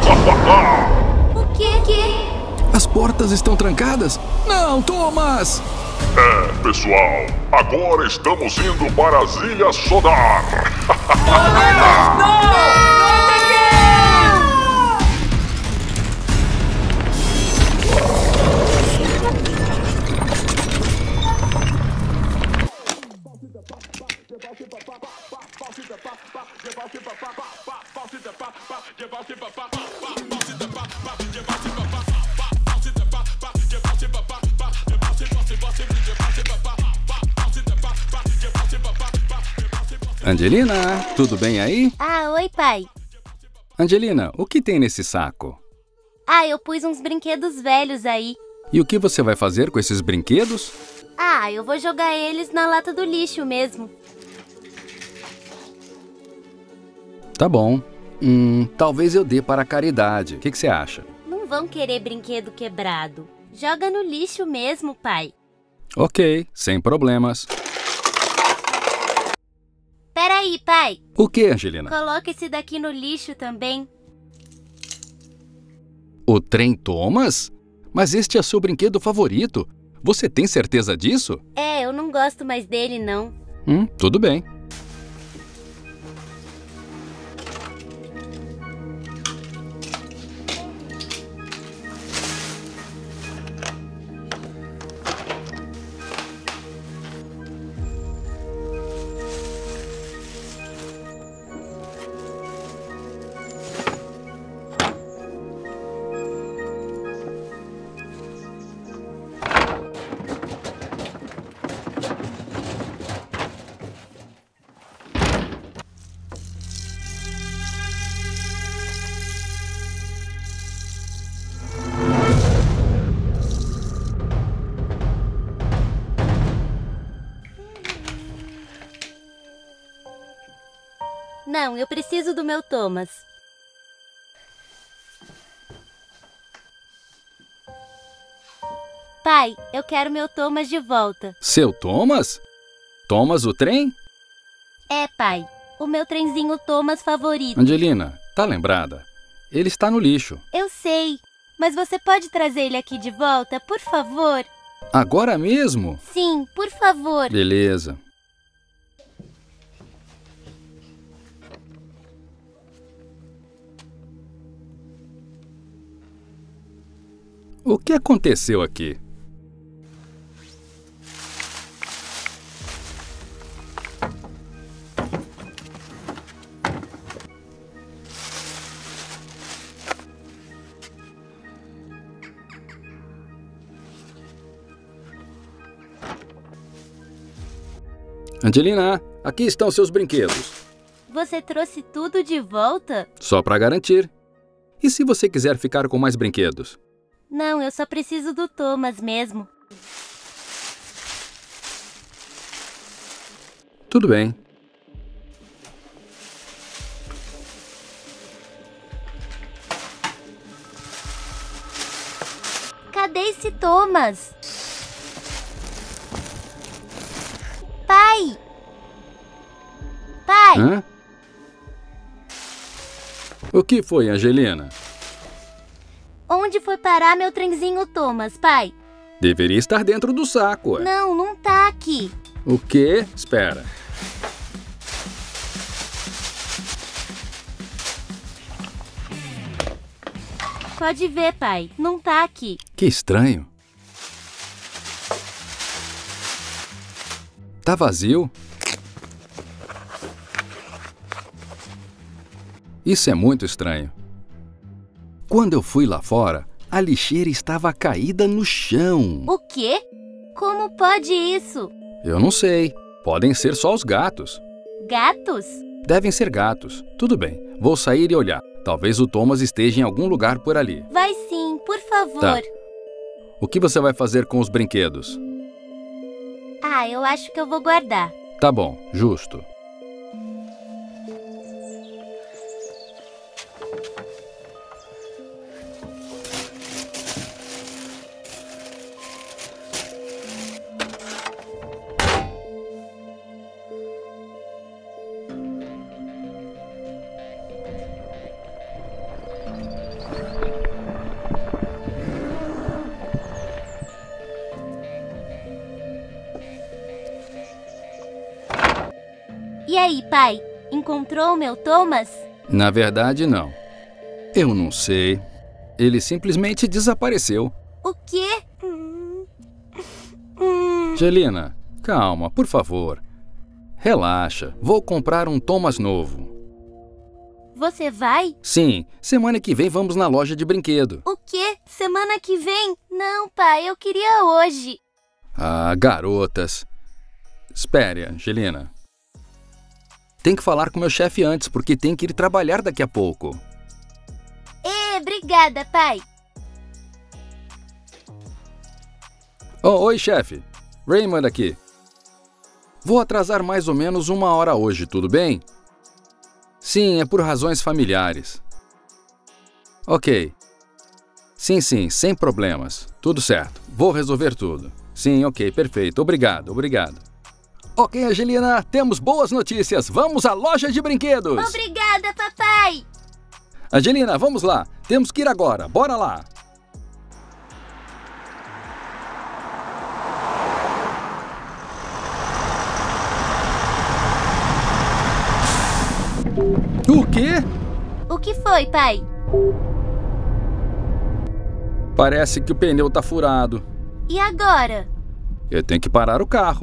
Speaker 2: O que que?
Speaker 3: As portas estão trancadas? Não, Thomas!
Speaker 4: É, pessoal, agora estamos indo para as Ilhas Sodar.
Speaker 3: Angelina, tudo bem aí?
Speaker 2: Ah, oi, pai.
Speaker 3: Angelina, o que tem nesse saco?
Speaker 2: Ah, eu pus uns brinquedos velhos aí.
Speaker 3: E o que você vai fazer com esses brinquedos?
Speaker 2: Ah, eu vou jogar eles na lata do lixo mesmo.
Speaker 3: Tá bom. Hum, talvez eu dê para a caridade. O que, que você acha?
Speaker 2: Não vão querer brinquedo quebrado. Joga no lixo mesmo, pai.
Speaker 3: Ok, sem problemas.
Speaker 2: Peraí, pai.
Speaker 3: O que, Angelina?
Speaker 2: Coloca esse daqui no lixo também.
Speaker 3: O trem Thomas? Mas este é seu brinquedo favorito. Você tem certeza disso?
Speaker 2: É, eu não gosto mais dele, não.
Speaker 3: Hum, tudo bem.
Speaker 2: Não, eu preciso do meu Thomas. Pai, eu quero meu Thomas de volta.
Speaker 3: Seu Thomas? Thomas o trem?
Speaker 2: É, pai. O meu trenzinho Thomas favorito.
Speaker 3: Angelina, tá lembrada? Ele está no lixo.
Speaker 2: Eu sei. Mas você pode trazer ele aqui de volta, por favor?
Speaker 3: Agora mesmo?
Speaker 2: Sim, por favor.
Speaker 3: Beleza. O que aconteceu aqui? Angelina, aqui estão seus brinquedos.
Speaker 2: Você trouxe tudo de volta?
Speaker 3: Só para garantir. E se você quiser ficar com mais brinquedos?
Speaker 2: Não, eu só preciso do Thomas mesmo.
Speaker 3: Tudo bem.
Speaker 2: Cadê esse Thomas? Pai! Pai!
Speaker 3: Hã? O que foi, Angelina?
Speaker 2: Onde foi parar meu trenzinho Thomas, pai?
Speaker 3: Deveria estar dentro do saco. ué.
Speaker 2: Não, não tá aqui.
Speaker 3: O quê? Espera.
Speaker 2: Pode ver, pai. Não tá aqui.
Speaker 3: Que estranho. Tá vazio? Isso é muito estranho. Quando eu fui lá fora, a lixeira estava caída no chão.
Speaker 2: O quê? Como pode isso?
Speaker 3: Eu não sei. Podem ser só os gatos.
Speaker 2: Gatos?
Speaker 3: Devem ser gatos. Tudo bem, vou sair e olhar. Talvez o Thomas esteja em algum lugar por ali.
Speaker 2: Vai sim, por favor.
Speaker 3: Tá. O que você vai fazer com os brinquedos?
Speaker 2: Ah, eu acho que eu vou guardar.
Speaker 3: Tá bom, justo.
Speaker 2: E aí, pai? Encontrou o meu Thomas?
Speaker 3: Na verdade, não. Eu não sei. Ele simplesmente desapareceu.
Speaker 2: O quê?
Speaker 3: Angelina, calma, por favor. Relaxa, vou comprar um Thomas novo.
Speaker 2: Você vai?
Speaker 3: Sim, semana que vem vamos na loja de brinquedo.
Speaker 2: O quê? Semana que vem? Não, pai, eu queria hoje.
Speaker 3: Ah, garotas. Espere, Angelina. Tem que falar com meu chefe antes, porque tem que ir trabalhar daqui a pouco.
Speaker 2: Ê, obrigada, pai.
Speaker 3: Oh, oi, chefe. Raymond aqui. Vou atrasar mais ou menos uma hora hoje, tudo bem? Sim, é por razões familiares. Ok. Sim, sim, sem problemas. Tudo certo. Vou resolver tudo. Sim, ok, perfeito. Obrigado, obrigado. Ok, Angelina, temos boas notícias. Vamos à loja de brinquedos.
Speaker 2: Obrigada, papai.
Speaker 3: Angelina, vamos lá. Temos que ir agora. Bora lá. O quê?
Speaker 2: O que foi, pai?
Speaker 3: Parece que o pneu tá furado.
Speaker 2: E agora?
Speaker 3: Eu tenho que parar o carro.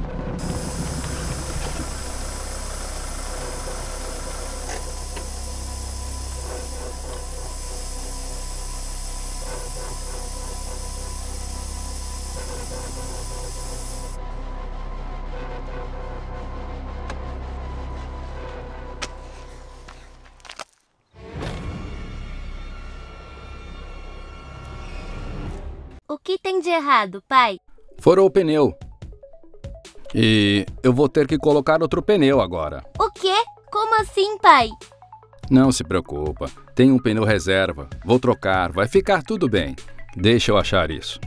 Speaker 2: O que tem de errado, pai?
Speaker 3: Furou o pneu. E eu vou ter que colocar outro pneu agora.
Speaker 2: O quê? Como assim, pai?
Speaker 3: Não se preocupa. Tem um pneu reserva. Vou trocar. Vai ficar tudo bem. Deixa eu achar isso.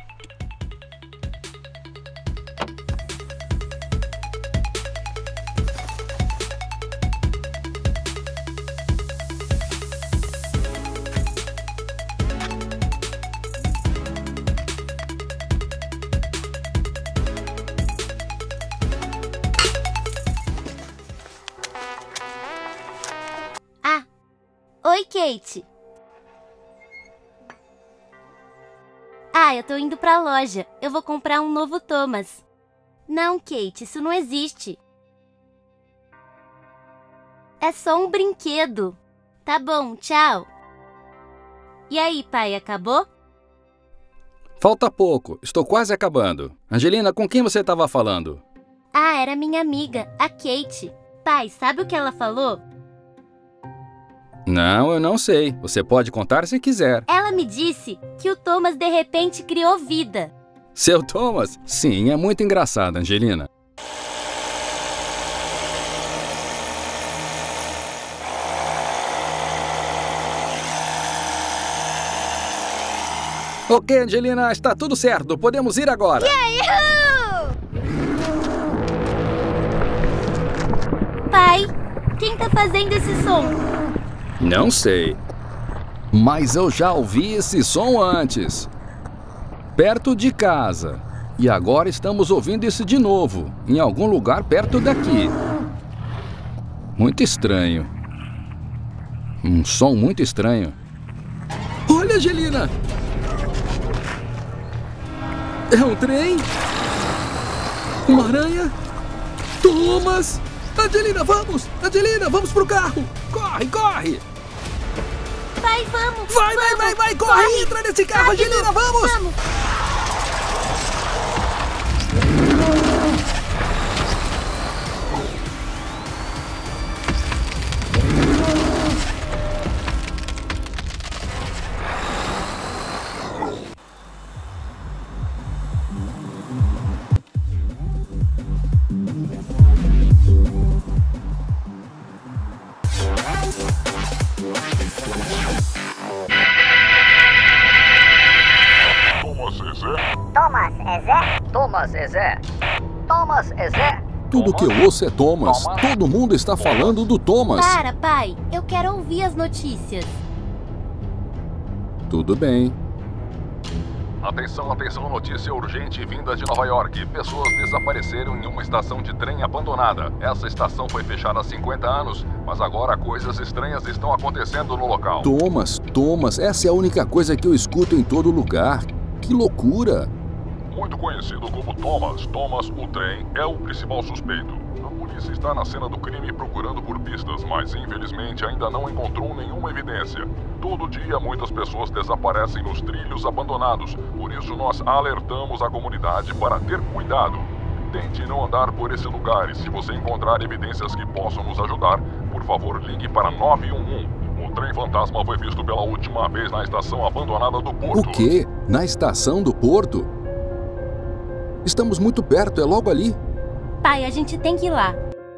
Speaker 2: Oi, Kate. Ah, eu tô indo pra loja. Eu vou comprar um novo Thomas. Não, Kate, isso não existe. É só um brinquedo. Tá bom, tchau. E aí, pai, acabou?
Speaker 3: Falta pouco. Estou quase acabando. Angelina, com quem você estava falando?
Speaker 2: Ah, era minha amiga, a Kate. Pai, sabe o que ela falou?
Speaker 3: Não, eu não sei. Você pode contar se quiser.
Speaker 2: Ela me disse que o Thomas de repente criou vida.
Speaker 3: Seu Thomas? Sim, é muito engraçado, Angelina. Ok, Angelina, está tudo certo. Podemos ir agora.
Speaker 2: Yahoo! Pai, quem tá fazendo esse som?
Speaker 3: Não sei. Mas eu já ouvi esse som antes. Perto de casa. E agora estamos ouvindo isso de novo. Em algum lugar perto daqui. Muito estranho. Um som muito estranho. Olha, Angelina! É um trem? Uma aranha? Thomas! Angelina, vamos! Angelina, vamos pro carro! Corre, corre!
Speaker 2: Vai, vamos!
Speaker 3: Vai, vai, vai, vai! Corre!
Speaker 2: Corre.
Speaker 3: Entra nesse carro,
Speaker 2: Rápido.
Speaker 3: Angelina, vamos!
Speaker 2: Vamos!
Speaker 5: Thomas, é Zé? Thomas, é Zé? Thomas, é Zé?
Speaker 3: Tudo que eu ouço é Thomas. Todo mundo está falando do Thomas.
Speaker 2: Para, pai. Eu quero ouvir as notícias.
Speaker 3: Tudo bem.
Speaker 1: Atenção, atenção, notícia urgente vinda de Nova York. Pessoas desapareceram em uma estação de trem abandonada. Essa estação foi fechada há cinquenta anos, mas agora coisas estranhas estão acontecendo no local.
Speaker 3: Thomas, Thomas, essa é a única coisa que eu escuto em todo lugar. Que loucura!
Speaker 1: Muito conhecido como Thomas, Thomas o trem é o principal suspeito. A polícia está na cena do crime procurando por pistas, mas infelizmente ainda não encontrou nenhuma evidência. Todo dia muitas pessoas desaparecem nos trilhos abandonados, por isso nós alertamos a comunidade para ter cuidado. Tente não andar por esse lugar e se você encontrar evidências que possam nos ajudar, por favor ligue para nove um um. O trem fantasma foi visto pela última vez na estação abandonada do Porto.
Speaker 3: O quê? Na estação do Porto? Estamos muito perto, é logo ali.
Speaker 2: Pai, a gente tem que ir lá.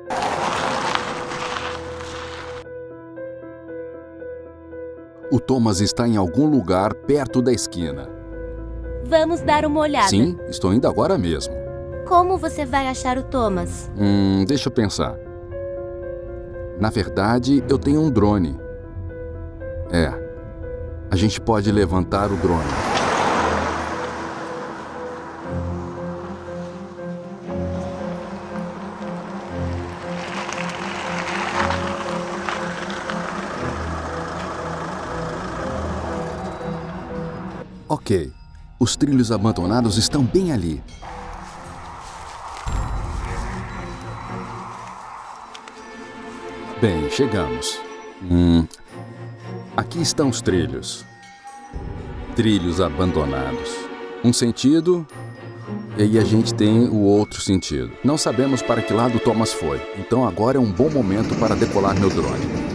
Speaker 3: O Thomas está em algum lugar perto da esquina.
Speaker 2: Vamos dar uma olhada.
Speaker 3: Sim, estou indo agora mesmo.
Speaker 2: Como você vai achar o Thomas?
Speaker 3: Hum, deixa eu pensar. Na verdade, eu tenho um drone. É, a gente pode levantar o drone. Ok, os trilhos abandonados estão bem ali. Bem, chegamos. Hum, aqui estão os trilhos. Trilhos abandonados. Um sentido e a gente tem o outro sentido. Não sabemos para que lado Thomas foi, então agora é um bom momento para decolar meu drone.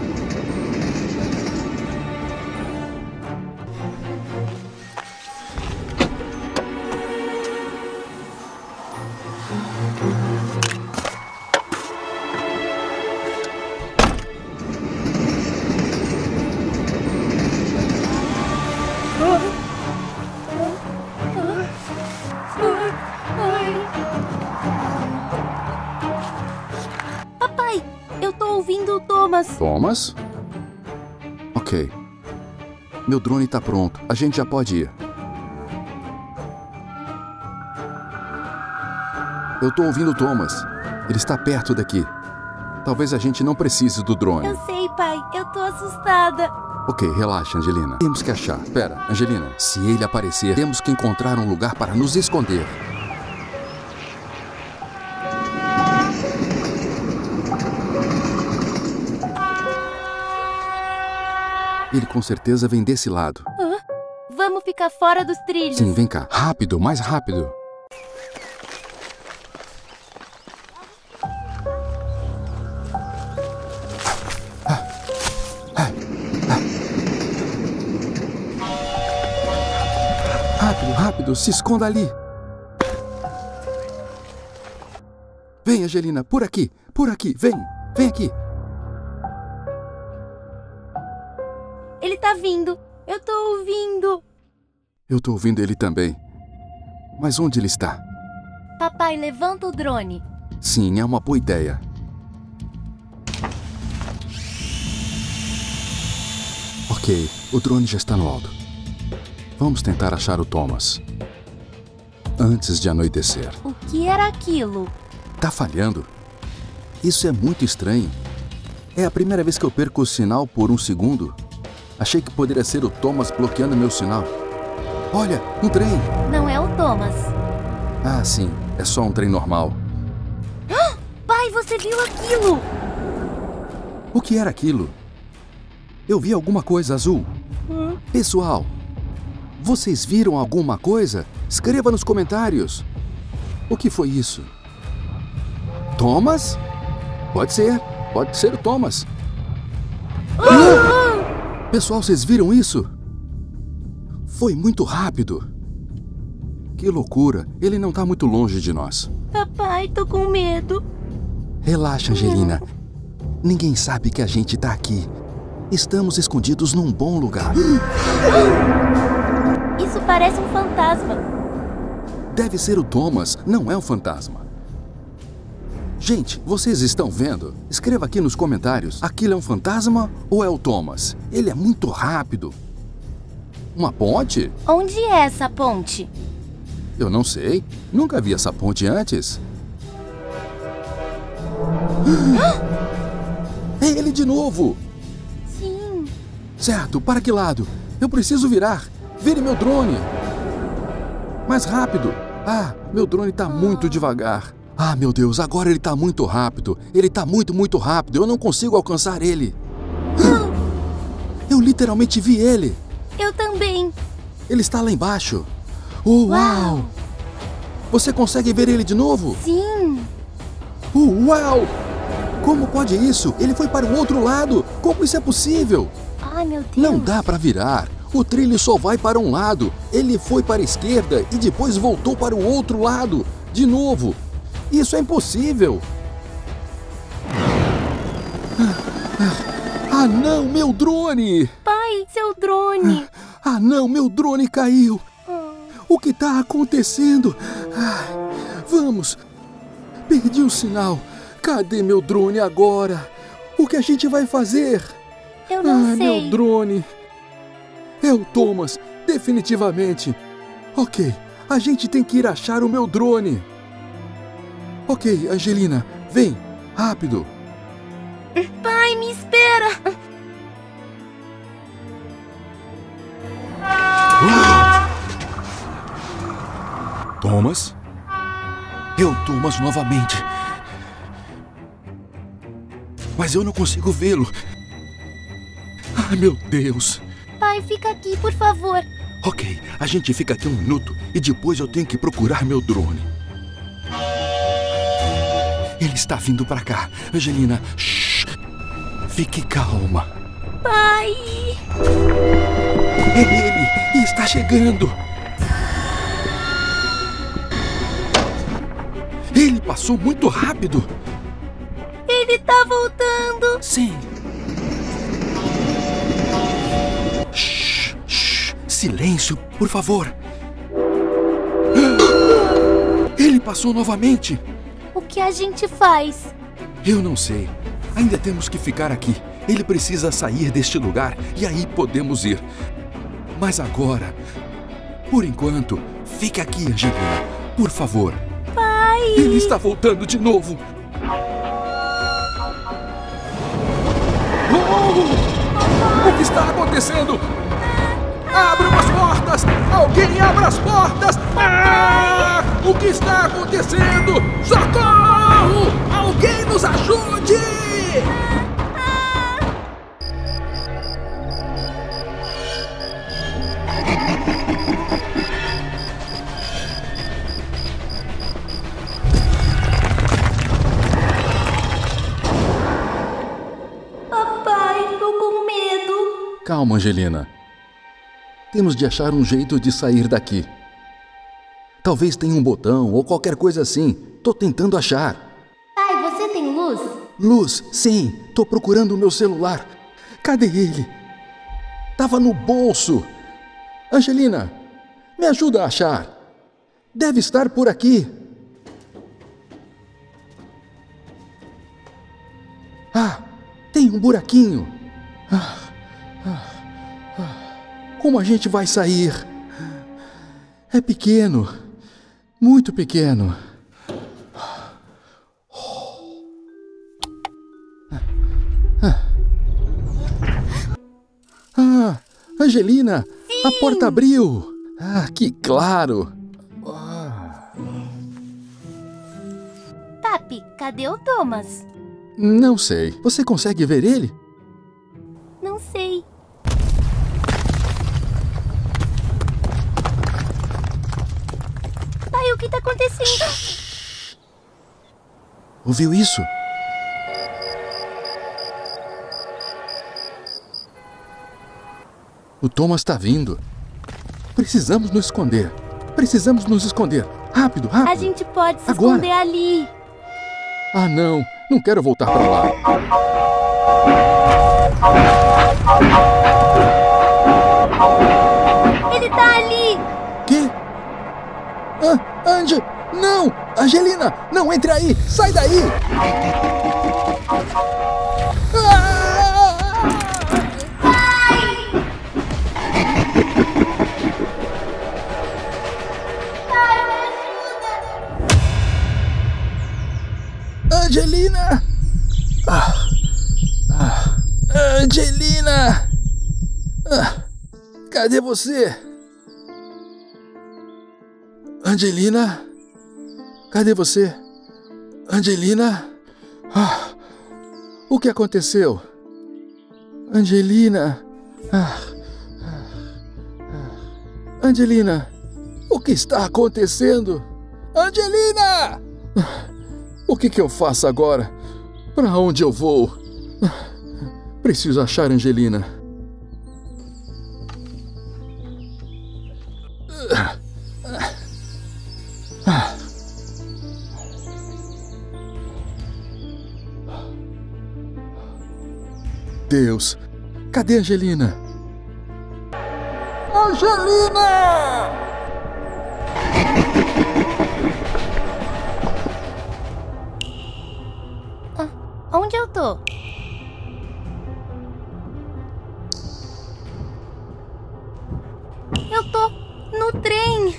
Speaker 2: Papai, eu tô ouvindo o Thomas.
Speaker 3: Thomas? Ok. Meu drone tá pronto. A gente já pode ir. Eu tô ouvindo o Thomas. Ele está perto daqui. Talvez a gente não precise do drone.
Speaker 2: Eu sei, pai. Eu tô assustada.
Speaker 3: Ok, relaxa, Angelina. Temos que achar. Pera, Angelina. Se ele aparecer, temos que encontrar um lugar para nos esconder. Ele com certeza vem desse lado.
Speaker 2: Hã? Vamos ficar fora dos trilhos.
Speaker 3: Sim, vem cá. Rápido, mais rápido. Rápido, rápido, se esconda ali. Vem, Angelina, por aqui, por aqui, vem, vem aqui.
Speaker 2: Ele tá vindo. Eu tô ouvindo.
Speaker 3: Eu tô ouvindo ele também. Mas onde ele está?
Speaker 2: Papai, levanta o drone.
Speaker 3: Sim, é uma boa ideia. Ok, o drone já está no alto. Vamos tentar achar o Thomas. Antes de anoitecer.
Speaker 2: O que era aquilo?
Speaker 3: Tá falhando? Isso é muito estranho. É a primeira vez que eu perco o sinal por um segundo. Achei que poderia ser o Thomas bloqueando meu sinal. Olha, um trem.
Speaker 2: Não é o Thomas.
Speaker 3: Ah, sim. É só um trem normal.
Speaker 2: Pai, você viu aquilo?
Speaker 3: O que era aquilo? Eu vi alguma coisa azul.
Speaker 2: Hum?
Speaker 3: Pessoal, vocês viram alguma coisa? Escreva nos comentários. O que foi isso? Thomas? Pode ser. Pode ser o Thomas. Ah! Pessoal, vocês viram isso? Foi muito rápido. Que loucura. Ele não tá muito longe de nós.
Speaker 2: Papai, tô com medo.
Speaker 3: Relaxa, Angelina. Ninguém sabe que a gente tá aqui. Estamos escondidos num bom lugar.
Speaker 2: Isso parece um fantasma.
Speaker 3: Deve ser o Thomas, não é um fantasma. Gente, vocês estão vendo? Escreva aqui nos comentários. Aquilo é um fantasma ou é o Thomas? Ele é muito rápido. Uma ponte?
Speaker 2: Onde é essa ponte?
Speaker 3: Eu não sei. Nunca vi essa ponte antes. É ele de novo!
Speaker 2: Sim.
Speaker 3: Certo, para que lado? Eu preciso virar. Vire meu drone. Mais rápido. Ah, meu drone tá muito devagar. Ah, meu Deus, agora ele tá muito rápido. Ele tá muito, muito rápido. Eu não consigo alcançar ele. Eu literalmente vi ele.
Speaker 2: Eu também.
Speaker 3: Ele está lá embaixo. Oh, uau!
Speaker 2: Uau.
Speaker 3: Você consegue ver ele de novo?
Speaker 2: Sim.
Speaker 3: Uh, uau! Como pode isso? Ele foi para o outro lado. Como isso é possível?
Speaker 2: Ai, meu Deus.
Speaker 3: Não dá para virar. O trilho só vai para um lado. Ele foi para a esquerda e depois voltou para o outro lado. De novo. Isso é impossível. Ah, não, meu drone!
Speaker 2: Pai, seu drone.
Speaker 3: Ah, não, meu drone caiu. O que está acontecendo? Ai, vamos. Perdi o sinal. Cadê meu drone agora? O que a gente vai fazer?
Speaker 2: Eu não
Speaker 3: ah,
Speaker 2: sei.
Speaker 3: Meu drone. É o Thomas, definitivamente. Ok, a gente tem que ir achar o meu drone. Ok, Angelina, vem, rápido.
Speaker 2: Pai, me espera.
Speaker 3: Uau! Thomas? É o Thomas novamente. Mas eu não consigo vê-lo. Ai, meu Deus.
Speaker 2: Pai, fica aqui, por favor.
Speaker 3: Ok, a gente fica aqui um minuto e depois eu tenho que procurar meu drone. Ele está vindo para cá. Angelina, shh, fique calma.
Speaker 2: Pai!
Speaker 3: É ele! E está chegando! Ele passou muito rápido!
Speaker 2: Ele tá voltando!
Speaker 3: Sim! Shh, shh, silêncio, por favor! Ele passou novamente!
Speaker 2: O que a gente faz?
Speaker 3: Eu não sei. Ainda temos que ficar aqui. Ele precisa sair deste lugar e aí podemos ir. Mas agora, por enquanto, fique aqui, Angelina. Por favor.
Speaker 2: Pai!
Speaker 3: Ele está voltando de novo. Oh! O que está acontecendo? Abram as portas! Alguém abra as portas! Ah! O que está acontecendo? Socorro! Alguém nos ajude!
Speaker 2: Papai, tô com medo.
Speaker 3: Calma, Angelina. Temos de achar um jeito de sair daqui. Talvez tenha um botão ou qualquer coisa assim. Tô tentando achar.
Speaker 2: Pai, você tem luz?
Speaker 3: Luz, sim. Tô procurando o meu celular. Cadê ele? Tava no bolso. Angelina, me ajuda a achar. Deve estar por aqui. Ah, tem um buraquinho. Ah, ah, ah. Como a gente vai sair? É pequeno. Muito pequeno. Ah. Angelina!
Speaker 2: Sim.
Speaker 3: A porta abriu! Ah, que claro!
Speaker 2: Papi, cadê o Thomas?
Speaker 3: Não sei. Você consegue ver ele?
Speaker 2: Não sei. Pai, o que tá acontecendo?
Speaker 3: Ouviu isso? O Thomas está vindo. Precisamos nos esconder. Precisamos nos esconder. Rápido, rápido.
Speaker 2: A gente pode se
Speaker 3: Agora.
Speaker 2: esconder ali.
Speaker 3: Ah, não. Não quero voltar para lá.
Speaker 2: Ele tá ali.
Speaker 3: Quê? Ah, Ange... Não! Angelina! Não entre aí! Sai daí! Angelina! Ah, ah, Angelina! Ah, cadê você? Angelina? Cadê você? Angelina? Ah, o que aconteceu? Angelina? Ah, ah, ah. Angelina? O que está acontecendo? Angelina! O que que eu faço agora? Para onde eu vou? Preciso achar Angelina. Deus, cadê Angelina? Angelina!
Speaker 2: Onde eu tô? Eu tô no trem.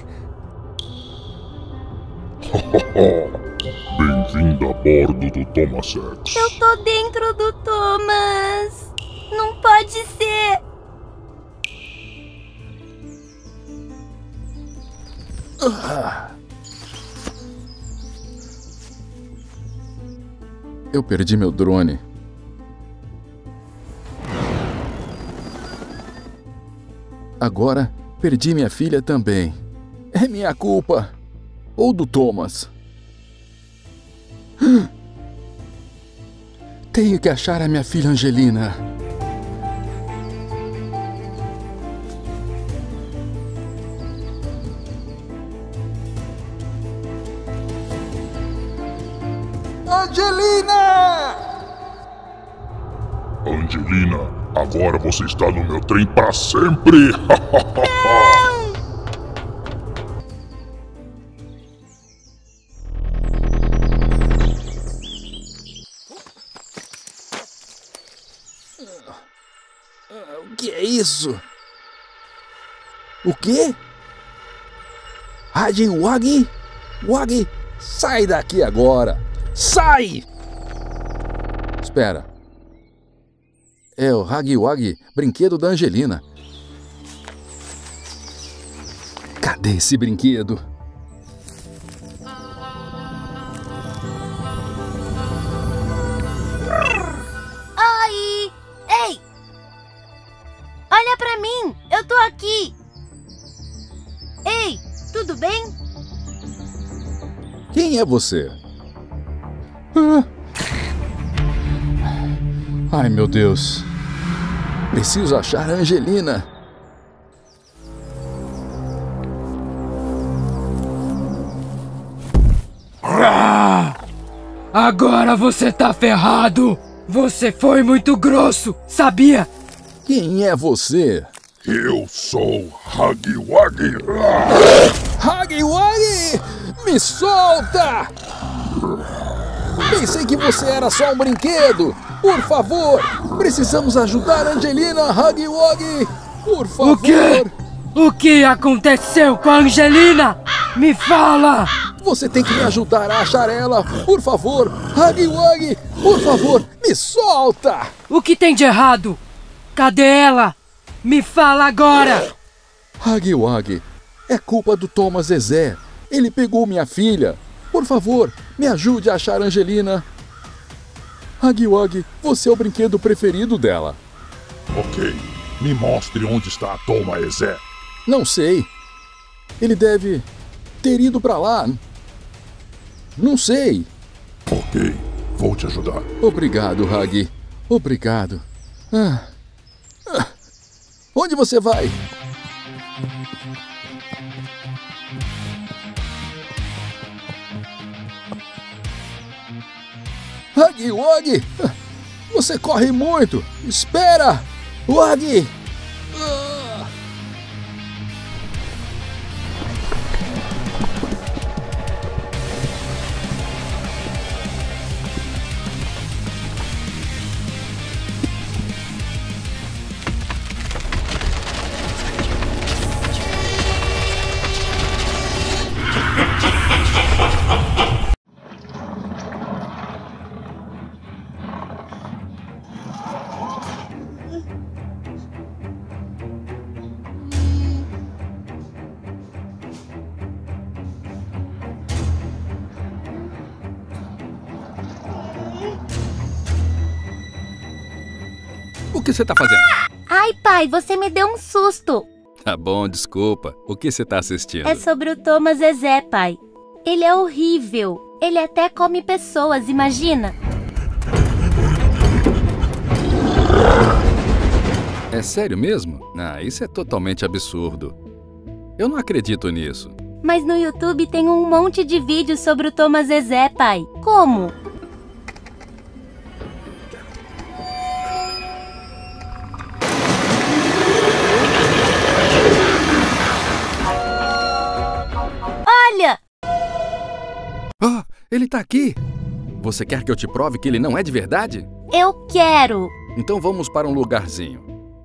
Speaker 4: Bem-vindo a bordo do Thomas X.
Speaker 2: Eu tô dentro do Thomas. Não pode ser.
Speaker 3: Ah. Eu perdi meu drone. Agora, perdi minha filha também. É minha culpa. Ou do Thomas. Tenho que achar a minha filha Angelina. Angelina!
Speaker 4: Angelina, agora você está no meu trem para sempre!
Speaker 3: O que é isso? O quê? Hagi Wagi? Wagi, sai daqui agora! Sai! Espera. É o Hagi Wagi, brinquedo da Angelina. Cadê esse brinquedo?
Speaker 2: Ai! Ei! Olha pra mim! Eu tô aqui! Ei! Tudo bem?
Speaker 3: Quem é você? Ah. Ai, meu Deus. Preciso achar a Angelina.
Speaker 7: Ah! Agora você tá ferrado! Você foi muito grosso, sabia?
Speaker 3: Quem é você?
Speaker 4: Eu sou Hagi Wagi.
Speaker 3: Hagi Wagi! Me solta! Pensei que você era só um brinquedo. Por favor, precisamos ajudar a Angelina, Hagi Wagi. Por favor.
Speaker 7: O quê? O que aconteceu com a Angelina? Me fala!
Speaker 3: Você tem que me ajudar a achar ela. Por favor, Hagi Wagi. Por favor, me solta!
Speaker 7: O que tem de errado? Cadê ela? Me fala agora!
Speaker 3: Huggy-Wuggy, é culpa do Thomas Zezé. Ele pegou minha filha. Por favor, me ajude a achar Angelina. Huggy-Wuggy, você é o brinquedo preferido dela.
Speaker 4: Ok, me mostre onde está a Thomas Zezé.
Speaker 3: Não sei. Ele deve ter ido pra lá. Não sei.
Speaker 4: Ok, vou te ajudar.
Speaker 3: Obrigado, Huggy. Obrigado. Ah. Ah. Onde você vai? Huggy-Wuggy! Você corre muito! Espera! Wuggy! Ah. O que você tá fazendo?
Speaker 2: Ai, pai, você me deu um susto.
Speaker 3: Tá bom, desculpa. O que você tá assistindo?
Speaker 2: É sobre o Thomas Zezé, pai. Ele é horrível. Ele até come pessoas, imagina?
Speaker 3: É sério mesmo? Ah, isso é totalmente absurdo. Eu não acredito nisso.
Speaker 2: Mas no YouTube tem um monte de vídeos sobre o Thomas Zezé, pai. Como? Olha!
Speaker 3: Ah, ele tá aqui! Você quer que eu te prove que ele não é de verdade?
Speaker 2: Eu quero!
Speaker 3: Então vamos para um lugarzinho.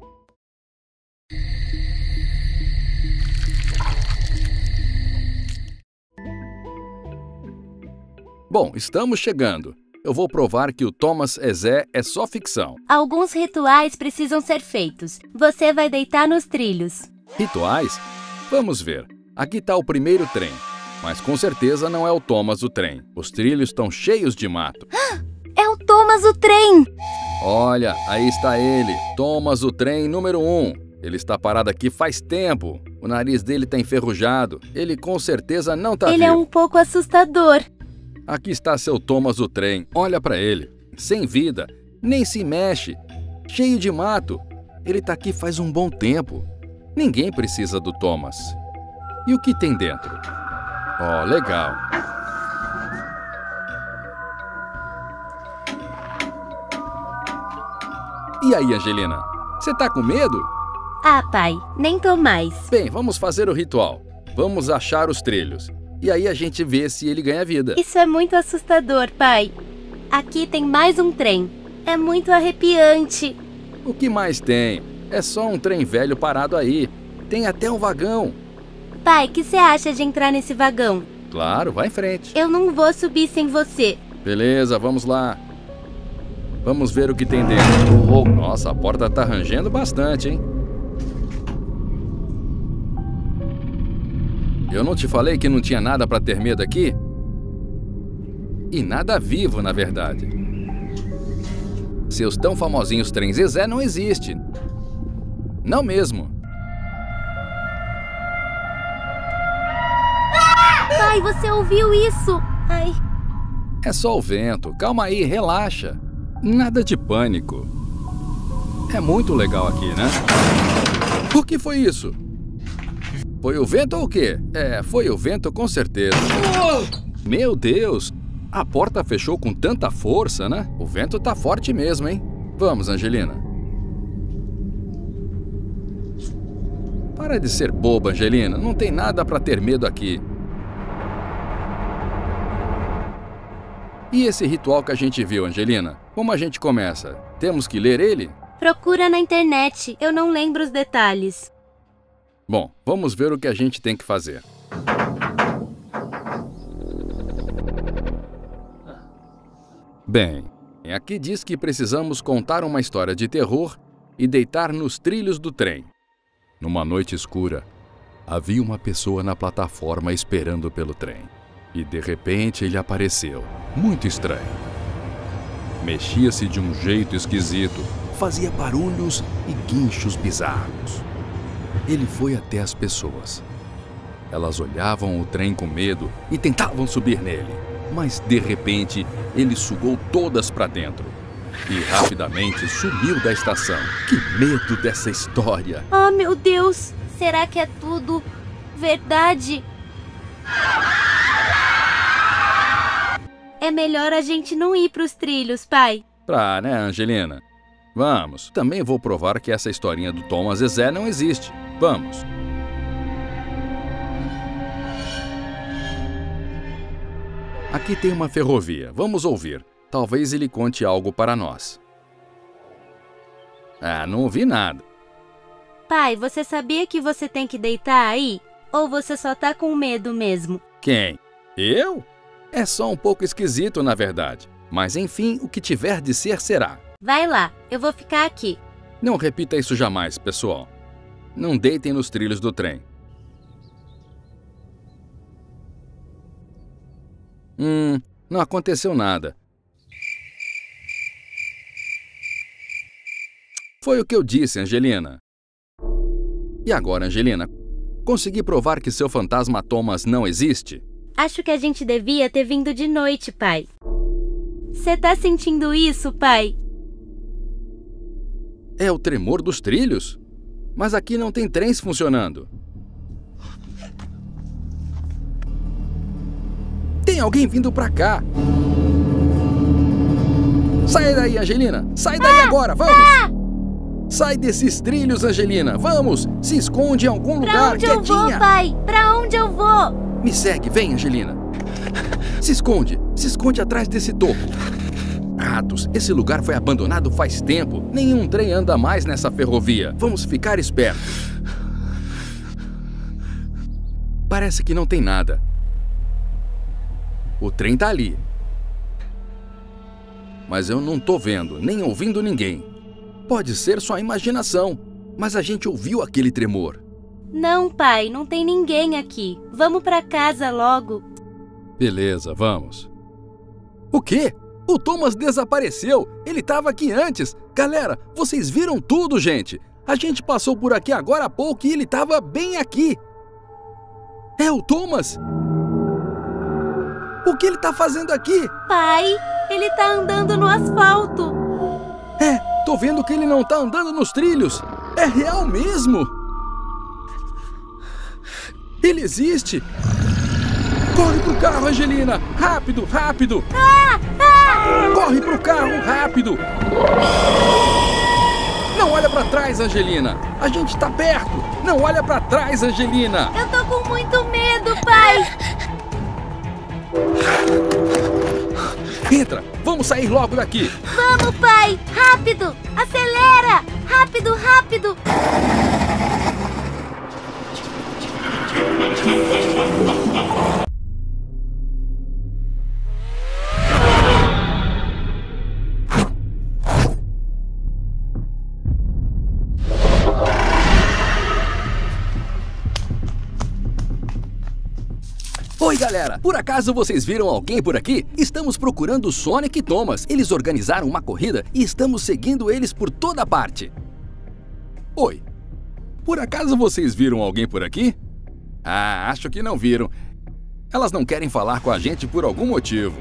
Speaker 3: Bom, estamos chegando. Eu vou provar que o Thomas Zezé é só ficção.
Speaker 2: Alguns rituais precisam ser feitos. Você vai deitar nos trilhos.
Speaker 3: Rituais? Vamos ver. Aqui está o primeiro trem. Mas com certeza não é o Thomas o trem. Os trilhos estão cheios de mato.
Speaker 2: É o Thomas o trem!
Speaker 3: Olha, aí está ele. Thomas o trem número um. Ele está parado aqui faz tempo. O nariz dele está enferrujado. Ele com certeza não está vivo.
Speaker 2: Ele é um pouco assustador.
Speaker 3: Aqui está seu Thomas o trem. Olha para ele. Sem vida. Nem se mexe. Cheio de mato. Ele está aqui faz um bom tempo. Ninguém precisa do Thomas. E o que tem dentro? Oh, legal. E aí, Angelina? Você tá com medo?
Speaker 2: Ah, pai, nem tô mais.
Speaker 3: Bem, vamos fazer o ritual. Vamos achar os trilhos. E aí a gente vê se ele ganha vida.
Speaker 2: Isso é muito assustador, pai. Aqui tem mais um trem. É muito arrepiante.
Speaker 3: O que mais tem? É só um trem velho parado aí. Tem até um vagão.
Speaker 2: Pai, o que você acha de entrar nesse vagão?
Speaker 3: Claro, vai em frente.
Speaker 2: Eu não vou subir sem você.
Speaker 3: Beleza, vamos lá. Vamos ver o que tem dentro. Oh, nossa, a porta tá rangendo bastante, hein? Eu não te falei que não tinha nada pra ter medo aqui? E nada vivo, na verdade. Seus tão famosinhos trens Zezé não existem. Não mesmo.
Speaker 2: Pai, você ouviu isso? Ai.
Speaker 3: É só o vento. Calma aí, relaxa. Nada de pânico. É muito legal aqui, né? O que foi isso? Foi o vento ou o quê? É, foi o vento com certeza. Meu Deus! A porta fechou com tanta força, né? O vento tá forte mesmo, hein? Vamos, Angelina. Para de ser boba, Angelina. Não tem nada pra ter medo aqui. E esse ritual que a gente viu, Angelina? Como a gente começa? Temos que ler ele?
Speaker 2: Procura na internet. Eu não lembro os detalhes.
Speaker 3: Bom, vamos ver o que a gente tem que fazer. Bem, aqui diz que precisamos contar uma história de terror e deitar nos trilhos do trem. Numa noite escura, havia uma pessoa na plataforma esperando pelo trem. E de repente ele apareceu, muito estranho. Mexia-se de um jeito esquisito, fazia barulhos e guinchos bizarros. Ele foi até as pessoas. Elas olhavam o trem com medo e tentavam subir nele. Mas de repente ele sugou todas para dentro. E rapidamente sumiu da estação. Que medo dessa história!
Speaker 2: Oh, meu Deus! Será que é tudo verdade? É melhor a gente não ir pros trilhos, pai.
Speaker 3: Pra, né, Angelina? Vamos. Também vou provar que essa historinha do Thomas Zezé não existe. Vamos. Aqui tem uma ferrovia. Vamos ouvir. Talvez ele conte algo para nós. Ah, não ouvi nada.
Speaker 2: Pai, você sabia que você tem que deitar aí? Ou você só tá com medo mesmo?
Speaker 3: Quem? Eu? É só um pouco esquisito, na verdade. Mas enfim, o que tiver de ser, será.
Speaker 2: Vai lá, eu vou ficar aqui.
Speaker 3: Não repita isso jamais, pessoal. Não deitem nos trilhos do trem. Hum, não aconteceu nada. Foi o que eu disse, Angelina. E agora, Angelina? Consegui provar que seu fantasma Thomas não existe?
Speaker 2: Acho que a gente devia ter vindo de noite, pai. Você tá sentindo isso, pai?
Speaker 3: É o tremor dos trilhos? Mas aqui não tem trens funcionando. Tem alguém vindo pra cá. Sai daí, Angelina. Sai daí ah, agora, vamos. Ah! Sai desses trilhos, Angelina. Vamos. Se esconde em algum
Speaker 2: pra
Speaker 3: lugar,
Speaker 2: onde
Speaker 3: quietinha.
Speaker 2: eu vou, pai? Pra onde eu vou?
Speaker 3: Me segue, vem, Angelina. Se esconde. Se esconde atrás desse topo. Ratos, esse lugar foi abandonado faz tempo. Nenhum trem anda mais nessa ferrovia. Vamos ficar espertos. Parece que não tem nada. O trem tá ali. Mas eu não tô vendo, nem ouvindo ninguém. Pode ser só imaginação, mas a gente ouviu aquele tremor.
Speaker 2: Não, pai, não tem ninguém aqui. Vamos pra casa logo.
Speaker 3: Beleza, vamos. O quê? O Thomas desapareceu. Ele estava aqui antes. Galera, vocês viram tudo, gente? A gente passou por aqui agora há pouco e ele estava bem aqui. É o Thomas? O que ele tá fazendo aqui?
Speaker 2: Pai, ele tá andando no asfalto.
Speaker 3: É, tô vendo que ele não tá andando nos trilhos. É real mesmo. Ele existe. Corre pro carro, Angelina. Rápido, rápido.
Speaker 2: Ah, ah.
Speaker 3: Corre pro carro, rápido. Não olha pra trás, Angelina. A gente tá perto. Não olha pra trás, Angelina.
Speaker 2: Eu tô com muito medo, pai.
Speaker 3: Entra, vamos sair logo daqui.
Speaker 2: Vamos, pai, rápido, acelera, rápido, rápido.
Speaker 3: Oi, galera! Por acaso vocês viram alguém por aqui? Estamos procurando Sonic e Thomas. Eles organizaram uma corrida e estamos seguindo eles por toda parte. Oi! Por acaso vocês viram alguém por aqui? Ah, acho que não viram. Elas não querem falar com a gente por algum motivo.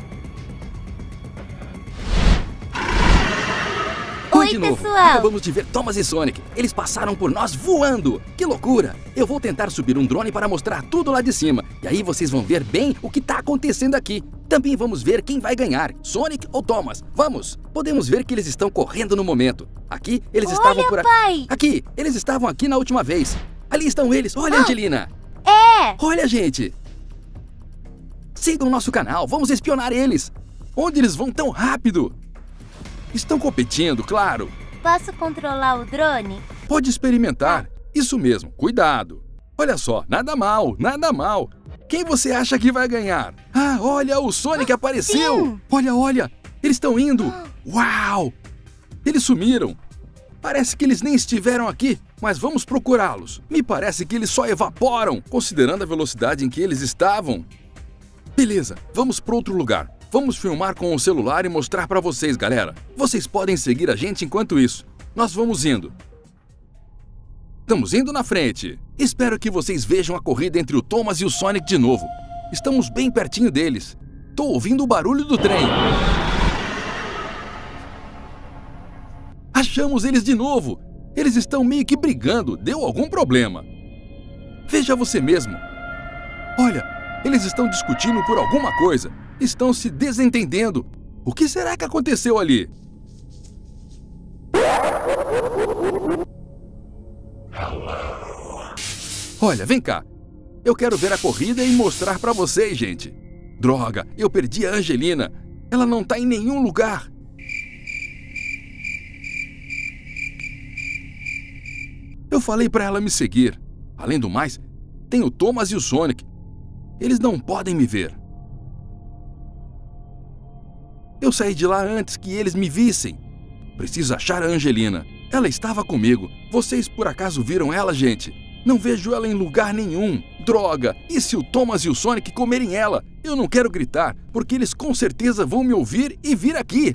Speaker 2: Oi,
Speaker 3: de novo.
Speaker 2: pessoal!
Speaker 3: Acabamos de ver Thomas e Sonic. Eles passaram por nós voando. Que loucura! Eu vou tentar subir um drone para mostrar tudo lá de cima. E aí vocês vão ver bem o que está acontecendo aqui. Também vamos ver quem vai ganhar, Sonic ou Thomas. Vamos! Podemos ver que eles estão correndo no momento. Aqui, eles
Speaker 2: Olha,
Speaker 3: estavam por aqui.
Speaker 2: pai!
Speaker 3: Aqui, eles estavam aqui na última vez. Ali estão eles. Olha,
Speaker 2: ah,
Speaker 3: Angelina.
Speaker 2: É!
Speaker 3: Olha, gente. Sigam o nosso canal. Vamos espionar eles. Onde eles vão tão rápido? Estão competindo, claro.
Speaker 2: Posso controlar o drone?
Speaker 3: Pode experimentar. Isso mesmo, cuidado. Olha só, nada mal, nada mal. Quem você acha que vai ganhar? Ah, olha, o Sonic apareceu.
Speaker 2: Sim.
Speaker 3: Olha, olha, eles estão indo. Uau! Eles sumiram. Parece que eles nem estiveram aqui. mas vamos procurá-los. Me parece que eles só evaporam, considerando a velocidade em que eles estavam. Beleza, vamos para outro lugar. Vamos filmar com o celular e mostrar para vocês, galera. Vocês podem seguir a gente enquanto isso. Nós vamos indo. Estamos indo na frente. Espero que vocês vejam a corrida entre o Thomas e o Sonic de novo. Estamos bem pertinho deles. Tô ouvindo o barulho do trem. Achamos eles de novo. Eles estão meio que brigando. Deu algum problema. Veja você mesmo. Olha, eles estão discutindo por alguma coisa. Estão se desentendendo. O que será que aconteceu ali? Olha, vem cá. Eu quero ver a corrida e mostrar pra vocês, gente. Droga, eu perdi a Angelina. Ela não tá em nenhum lugar. Eu falei pra ela me seguir. Além do mais, tem o Thomas e o Sonic. Eles não podem me ver. Eu saí de lá antes que eles me vissem. Preciso achar a Angelina. Ela estava comigo. Vocês por acaso viram ela, gente? Não vejo ela em lugar nenhum. Droga! E se o Thomas e o Sonic comerem ela? Eu não quero gritar, porque eles com certeza vão me ouvir e vir aqui.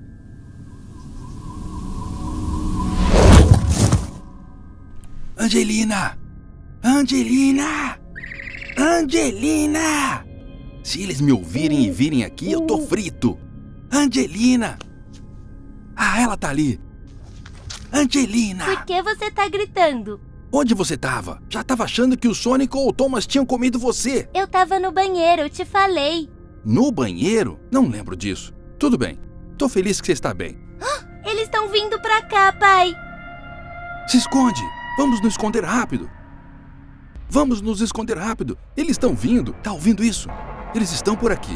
Speaker 3: Angelina! Angelina! Angelina! Se eles me ouvirem e virem aqui, eu tô frito. Angelina! Ah, ela tá ali. Angelina!
Speaker 2: Por que você tá gritando?
Speaker 3: Onde você tava? Já tava achando que o Sonic ou o Thomas tinham comido você.
Speaker 2: Eu tava no banheiro, eu te falei.
Speaker 3: No banheiro? Não lembro disso. Tudo bem. Tô feliz que você está bem.
Speaker 2: Eles estão vindo pra cá, pai.
Speaker 3: Se esconde. Vamos nos esconder rápido. Vamos nos esconder rápido. Eles estão vindo. Tá ouvindo isso? Eles estão por aqui.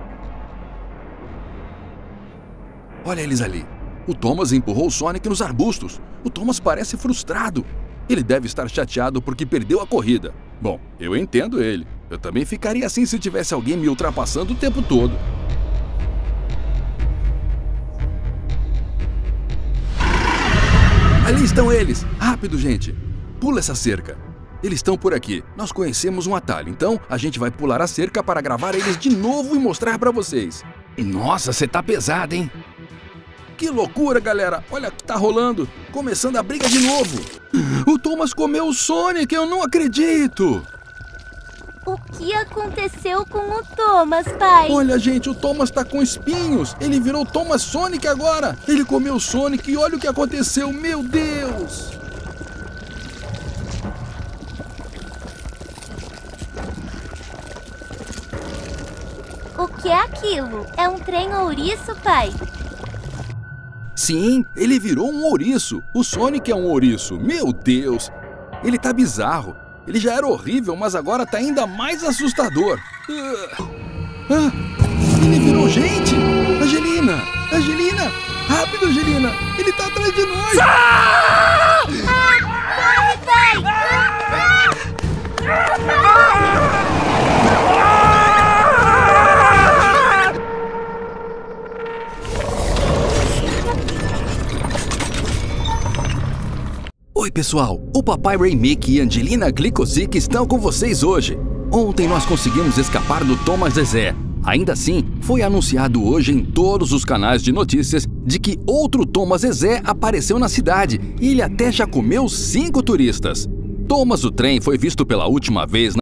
Speaker 3: Olha eles ali. O Thomas empurrou o Sonic nos arbustos. O Thomas parece frustrado. Ele deve estar chateado porque perdeu a corrida. Bom, eu entendo ele. Eu também ficaria assim se tivesse alguém me ultrapassando o tempo todo. Ali estão eles! Rápido, gente! Pula essa cerca. Eles estão por aqui. Nós conhecemos um atalho, então a gente vai pular a cerca para gravar eles de novo e mostrar pra vocês. Nossa, você tá pesado, hein? Que loucura, galera! Olha o que tá rolando! Começando a briga de novo! O Thomas comeu o Sonic! Eu não acredito!
Speaker 2: O que aconteceu com o Thomas, pai?
Speaker 3: Olha, gente, o Thomas tá com espinhos! Ele virou Thomas Sonic agora! Ele comeu o Sonic e olha o que aconteceu! Meu Deus!
Speaker 2: O que é aquilo? É um trem ouriço, pai?
Speaker 3: Sim, ele virou um ouriço. O Sonic é um ouriço. Meu Deus! Ele tá bizarro. Ele já era horrível, mas agora tá ainda mais assustador. Ah, ah, ele virou gente! Angelina! Angelina! Rápido, Angelina! Ele tá atrás de nós!
Speaker 2: Ah! Ah, corre, pai!
Speaker 3: Oi, pessoal! O Papai Raimick e Angelina Glicosic estão com vocês hoje. Ontem nós conseguimos escapar do Thomas Zezé. Ainda assim, foi anunciado hoje em todos os canais de notícias de que outro Thomas Zezé apareceu na cidade e ele até já comeu cinco turistas. Thomas o Trem foi visto pela última vez na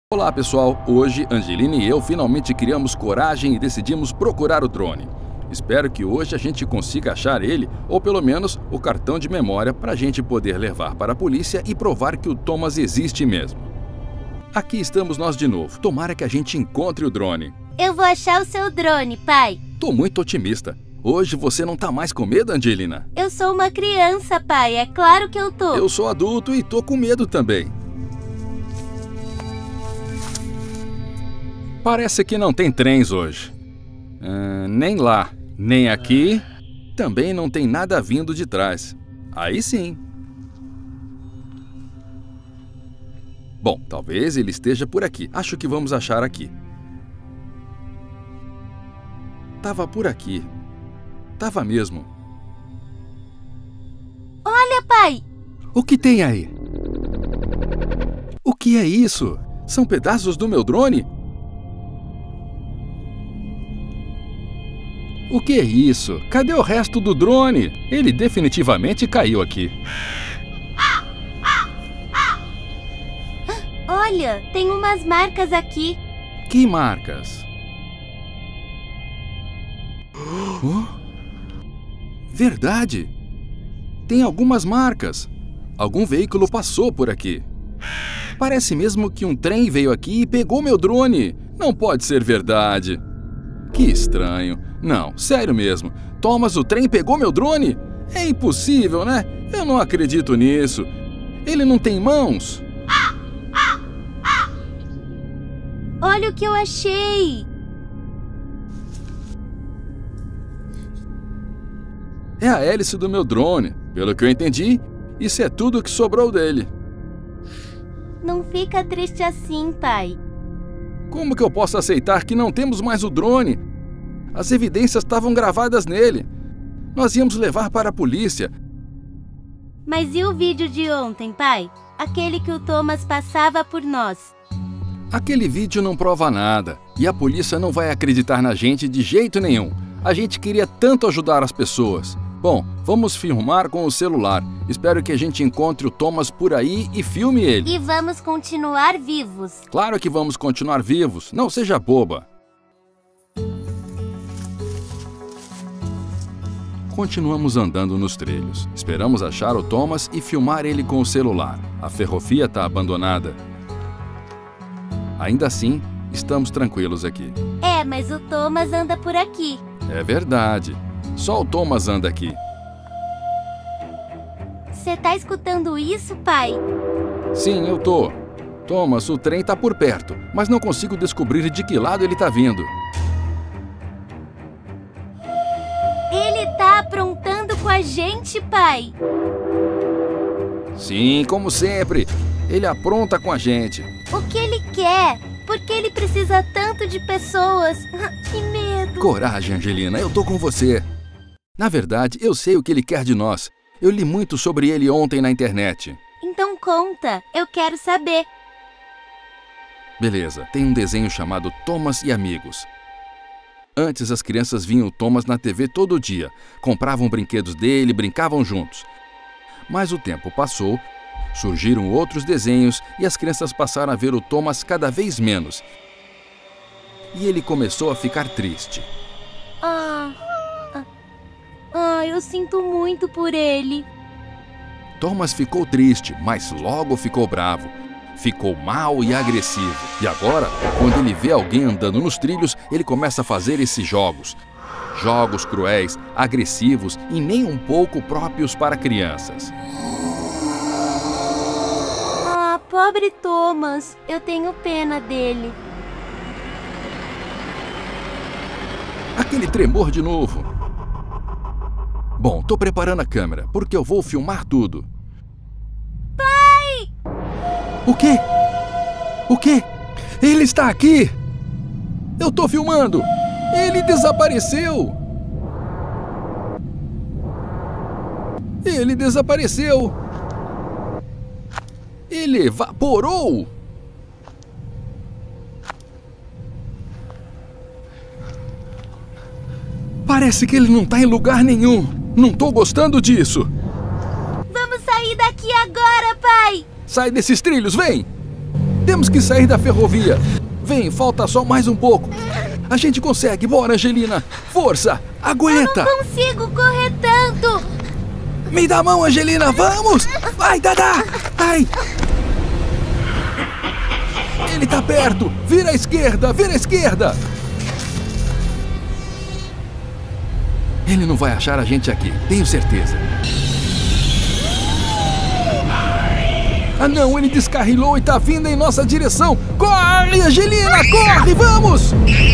Speaker 3: Olá pessoal, hoje Angelina e eu finalmente criamos coragem e decidimos procurar o drone. Espero que hoje a gente consiga achar ele, ou pelo menos o cartão de memória, para a gente poder levar para a polícia e provar que o Thomas existe mesmo. Aqui estamos nós de novo, tomara que a gente encontre o drone.
Speaker 2: Eu vou achar o seu drone, pai.
Speaker 3: Tô muito otimista. Hoje você não tá mais com medo, Angelina?
Speaker 2: Eu sou uma criança, pai, é claro que eu tô.
Speaker 3: Eu sou adulto e tô com medo também. Parece que não tem trens hoje. Uh, nem lá, nem aqui. Também não tem nada vindo de trás. Aí sim. Bom, talvez ele esteja por aqui. Acho que vamos achar aqui. Tava por aqui. Tava mesmo.
Speaker 2: Olha, pai!
Speaker 3: O que tem aí? O que é isso? São pedaços do meu drone? O que é isso? Cadê o resto do drone? Ele definitivamente caiu aqui.
Speaker 2: Olha, tem umas marcas aqui.
Speaker 3: Que marcas? Oh? Verdade! Tem algumas marcas. Algum veículo passou por aqui. Parece mesmo que um trem veio aqui e pegou meu drone. Não pode ser verdade. Que estranho. Não, sério mesmo. Thomas, o trem pegou meu drone? É impossível, né? Eu não acredito nisso. Ele não tem mãos.
Speaker 2: Olha o que eu achei.
Speaker 3: É a hélice do meu drone. Pelo que eu entendi, isso é tudo que sobrou dele.
Speaker 2: Não fica triste assim, pai.
Speaker 3: Como que eu posso aceitar que não temos mais o drone? As evidências estavam gravadas nele. Nós íamos levar para a polícia.
Speaker 2: Mas e o vídeo de ontem, pai? Aquele que o Thomas passava por nós.
Speaker 3: Aquele vídeo não prova nada. E a polícia não vai acreditar na gente de jeito nenhum. A gente queria tanto ajudar as pessoas. Bom, vamos filmar com o celular. Espero que a gente encontre o Thomas por aí e filme ele.
Speaker 2: E vamos continuar vivos.
Speaker 3: Claro que vamos continuar vivos. Não seja boba. Continuamos andando nos trilhos. Esperamos achar o Thomas e filmar ele com o celular. A ferrovia está abandonada. Ainda assim, estamos tranquilos aqui.
Speaker 2: É, mas o Thomas anda por aqui.
Speaker 3: É verdade. Só o Thomas anda aqui.
Speaker 2: Você tá escutando isso, pai?
Speaker 3: Sim, eu tô. Thomas, o trem tá por perto, mas não consigo descobrir de que lado ele tá vindo.
Speaker 2: Ele tá aprontando com a gente, pai.
Speaker 3: Sim, como sempre. Ele apronta com a gente.
Speaker 2: O que ele quer? Por que ele precisa tanto de pessoas? Que medo.
Speaker 3: Coragem, Angelina, eu tô com você. Na verdade, eu sei o que ele quer de nós. Eu li muito sobre ele ontem na internet.
Speaker 2: Então conta, eu quero saber.
Speaker 3: Beleza, tem um desenho chamado Thomas e Amigos. Antes as crianças viam o Thomas na T V todo dia, compravam brinquedos dele, brincavam juntos. Mas o tempo passou, surgiram outros desenhos e as crianças passaram a ver o Thomas cada vez menos. E ele começou a ficar triste.
Speaker 2: Ah, ah, ah, eu sinto muito por ele.
Speaker 3: Thomas ficou triste, mas logo ficou bravo. Ficou mal e agressivo. E agora, quando ele vê alguém andando nos trilhos, ele começa a fazer esses jogos. Jogos cruéis, agressivos e nem um pouco próprios para crianças.
Speaker 2: Ah, pobre Thomas. Eu tenho pena dele.
Speaker 3: Aquele tremor de novo. Bom, tô preparando a câmera, porque eu vou filmar tudo.
Speaker 2: Pai!
Speaker 3: O quê? O quê? Ele está aqui! Eu tô filmando! Ele desapareceu! Ele desapareceu! Ele evaporou! Parece que ele não tá em lugar nenhum. Não tô gostando disso.
Speaker 2: Vamos sair daqui agora, pai!
Speaker 3: Sai desses trilhos, vem! Temos que sair da ferrovia. Vem, falta só mais um pouco. A gente consegue. Bora, Angelina. Força. Aguenta.
Speaker 2: Eu não consigo correr tanto.
Speaker 3: Me dá a mão, Angelina. Vamos. Vai, Dada. Ai. Ele tá perto. Vira à esquerda. Vira à esquerda. Ele não vai achar a gente aqui. Tenho certeza. Ah não, ele descarrilou e tá vindo em nossa direção! Corre, Angelina, corre, vamos!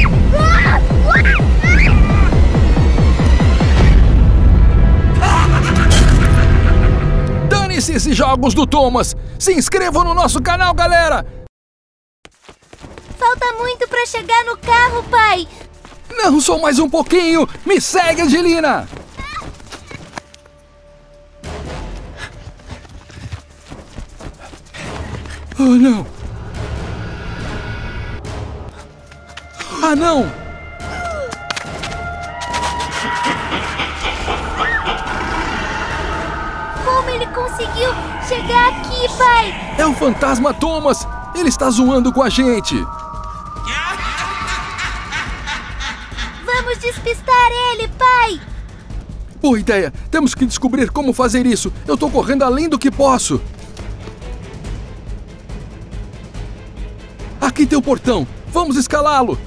Speaker 3: Dane-se esses jogos do Thomas! Se inscrevam no nosso canal, galera!
Speaker 2: Falta muito pra chegar no carro, pai!
Speaker 3: Não, só mais um pouquinho! Me segue, Angelina! Oh, não! Ah, não!
Speaker 2: Como ele conseguiu chegar aqui, pai?
Speaker 3: É o fantasma Thomas! Ele está zoando com a gente!
Speaker 2: Vamos despistar ele, pai!
Speaker 3: Boa ideia! Temos que descobrir como fazer isso! Eu tô correndo além do que posso! Aqui tem o portão! Vamos escalá-lo!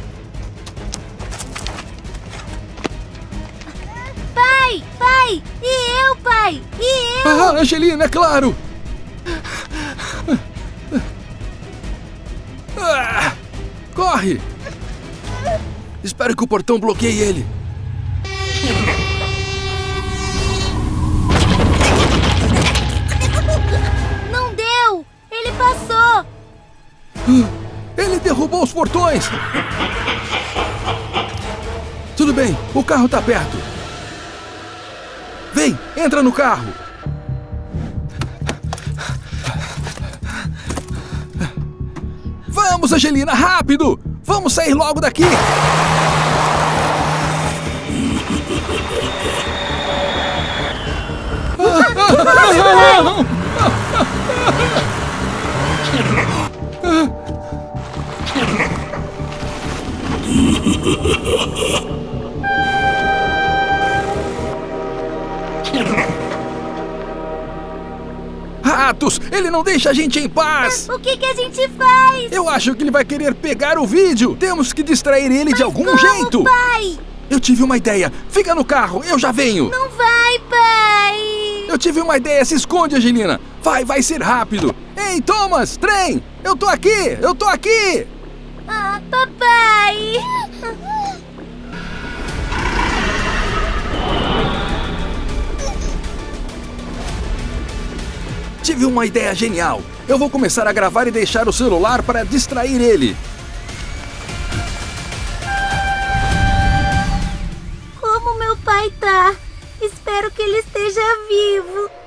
Speaker 2: Pai! Pai! E eu, pai! E eu!
Speaker 3: Ah, Angelina, é claro! Ah, corre! Espero que o portão bloqueie ele.
Speaker 2: Não deu! Ele passou!
Speaker 3: Ele derrubou os portões! Tudo bem, o carro tá perto. Vem, entra no carro. Vamos, Angelina, rápido! Vamos sair logo daqui! Ratos! Ele não deixa a gente em paz!
Speaker 2: O que que a gente faz?
Speaker 3: Eu acho que ele vai querer pegar o vídeo! Temos que distrair ele
Speaker 2: Mas
Speaker 3: de algum
Speaker 2: como,
Speaker 3: jeito!
Speaker 2: pai?
Speaker 3: Eu tive uma ideia! Fica no carro, eu já venho!
Speaker 2: Não vai, pai!
Speaker 3: Eu tive uma ideia, se esconde, Angelina! Vai, vai ser rápido! Ei, Thomas, trem! Eu tô aqui! Eu tô aqui!
Speaker 2: Ah, papai!
Speaker 3: Tive uma ideia genial! Eu vou começar a gravar e deixar o celular para distrair ele!
Speaker 2: Como meu pai tá? Espero que ele esteja vivo.